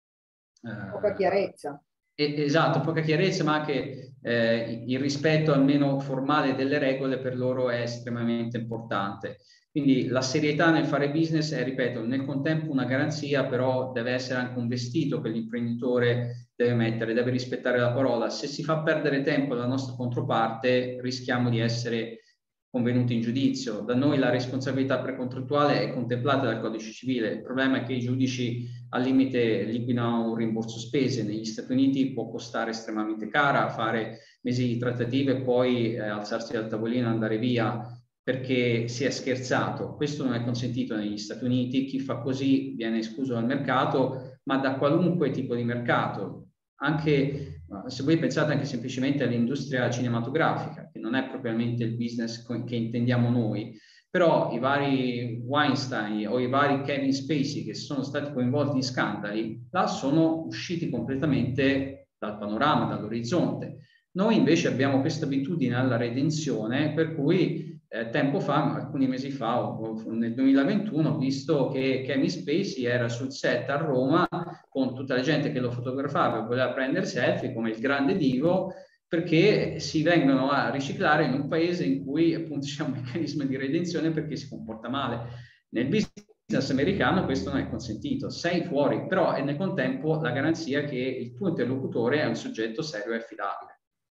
A: poca chiarezza.
D: Esatto, poca chiarezza, ma anche il rispetto almeno formale delle regole per loro è estremamente importante. Quindi la serietà nel fare business è, ripeto, nel contempo una garanzia, però deve essere anche un vestito che l'imprenditore deve mettere, deve rispettare la parola. Se si fa perdere tempo alla nostra controparte, rischiamo di essere convenuti in giudizio. Da noi la responsabilità precontrattuale è contemplata dal codice civile. Il problema è che i giudici al limite liquidano un rimborso spese. Negli Stati Uniti può costare estremamente cara fare mesi di trattative e poi alzarsi dal tavolino e andare via perché si è scherzato. Questo non è consentito negli Stati Uniti. Chi fa così viene escluso dal mercato, ma da qualunque tipo di mercato. Anche se voi pensate anche semplicemente all'industria cinematografica, che non è propriamente il business che intendiamo noi, però i vari Weinstein o i vari Kevin Spacey che sono stati coinvolti in scandali, là sono usciti completamente dal panorama, dall'orizzonte. Noi invece abbiamo questa abitudine alla redenzione, per cui tempo fa, alcuni mesi fa, nel 2021, ho visto che Kevin Spacey era sul set a Roma con tutta la gente che lo fotografava e voleva prendere selfie come il grande divo, perché si vengono a riciclare in un paese in cui appunto c'è un meccanismo di redenzione perché si comporta male. Nel business americano questo non è consentito, sei fuori, però è nel contempo la garanzia che il tuo interlocutore è un soggetto serio e affidabile.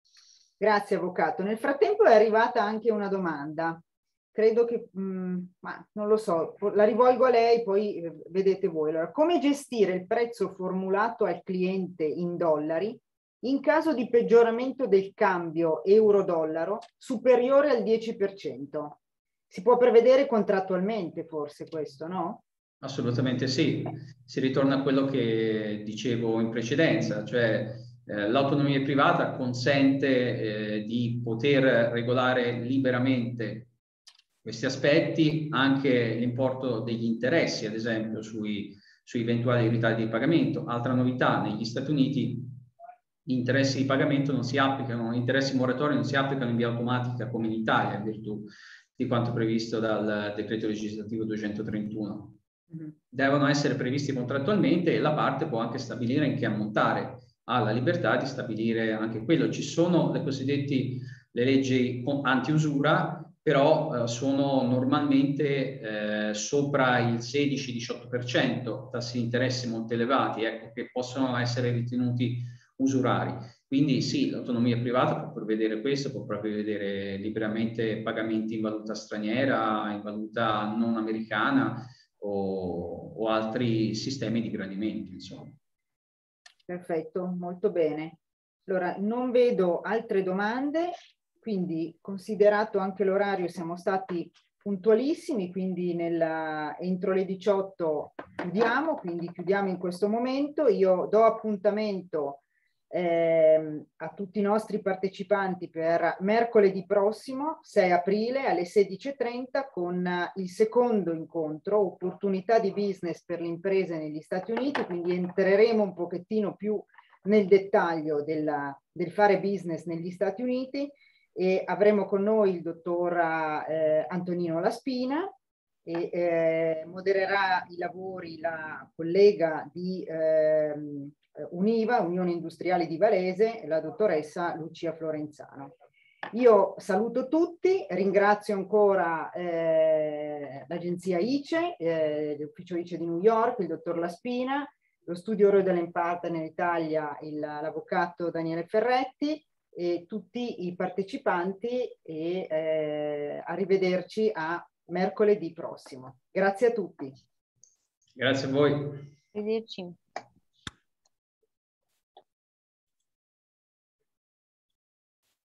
A: Grazie Avvocato. Nel frattempo è arrivata anche una domanda. Credo che, ma non lo so, la rivolgo a lei, poi vedete voi. Allora, come gestire il prezzo formulato al cliente in dollari in caso di peggioramento del cambio euro-dollaro superiore al 10%? Si può prevedere contrattualmente forse questo, no?
D: Assolutamente sì. Si ritorna a quello che dicevo in precedenza, cioè l'autonomia privata consente di poter regolare liberamente questi aspetti, anche l'importo degli interessi, ad esempio, sui eventuali ritardi di pagamento. Altra novità, negli Stati Uniti gli interessi di pagamento non si applicano, gli interessi moratori non si applicano in via automatica come in Italia, in virtù di quanto previsto dal decreto legislativo 231. Devono essere previsti contrattualmente e la parte può anche stabilire in che ammontare. Ha la libertà di stabilire anche quello. Ci sono le cosiddette le leggi anti-usura, però sono normalmente sopra il 16-18%, tassi di interesse molto elevati, ecco, che possono essere ritenuti usurari. Quindi sì, l'autonomia privata può prevedere questo, può prevedere liberamente pagamenti in valuta straniera, in valuta non americana o altri sistemi di gradimento, insomma.
A: Perfetto, molto bene. Allora, non vedo altre domande, quindi considerato anche l'orario siamo stati puntualissimi, quindi entro le 18 chiudiamo, quindi chiudiamo in questo momento. Io do appuntamento a tutti i nostri partecipanti per mercoledì prossimo, 6 aprile alle 16:30 con il secondo incontro, opportunità di business per le imprese negli Stati Uniti, quindi entreremo un pochettino più nel dettaglio del fare business negli Stati Uniti e avremo con noi il dottor Antonino Laspina e modererà i lavori la collega di Univa, Unione Industriale di Varese, la dottoressa Lucia Florenzano. Io saluto tutti, ringrazio ancora l'agenzia ICE, l'ufficio ICE di New York, il dottor Laspina, lo studio Roedel & Partner Italia, l'avvocato Daniele Ferretti e tutti i partecipanti e arrivederci a mercoledì prossimo. Grazie a tutti.
D: Grazie a voi.
B: Arrivederci.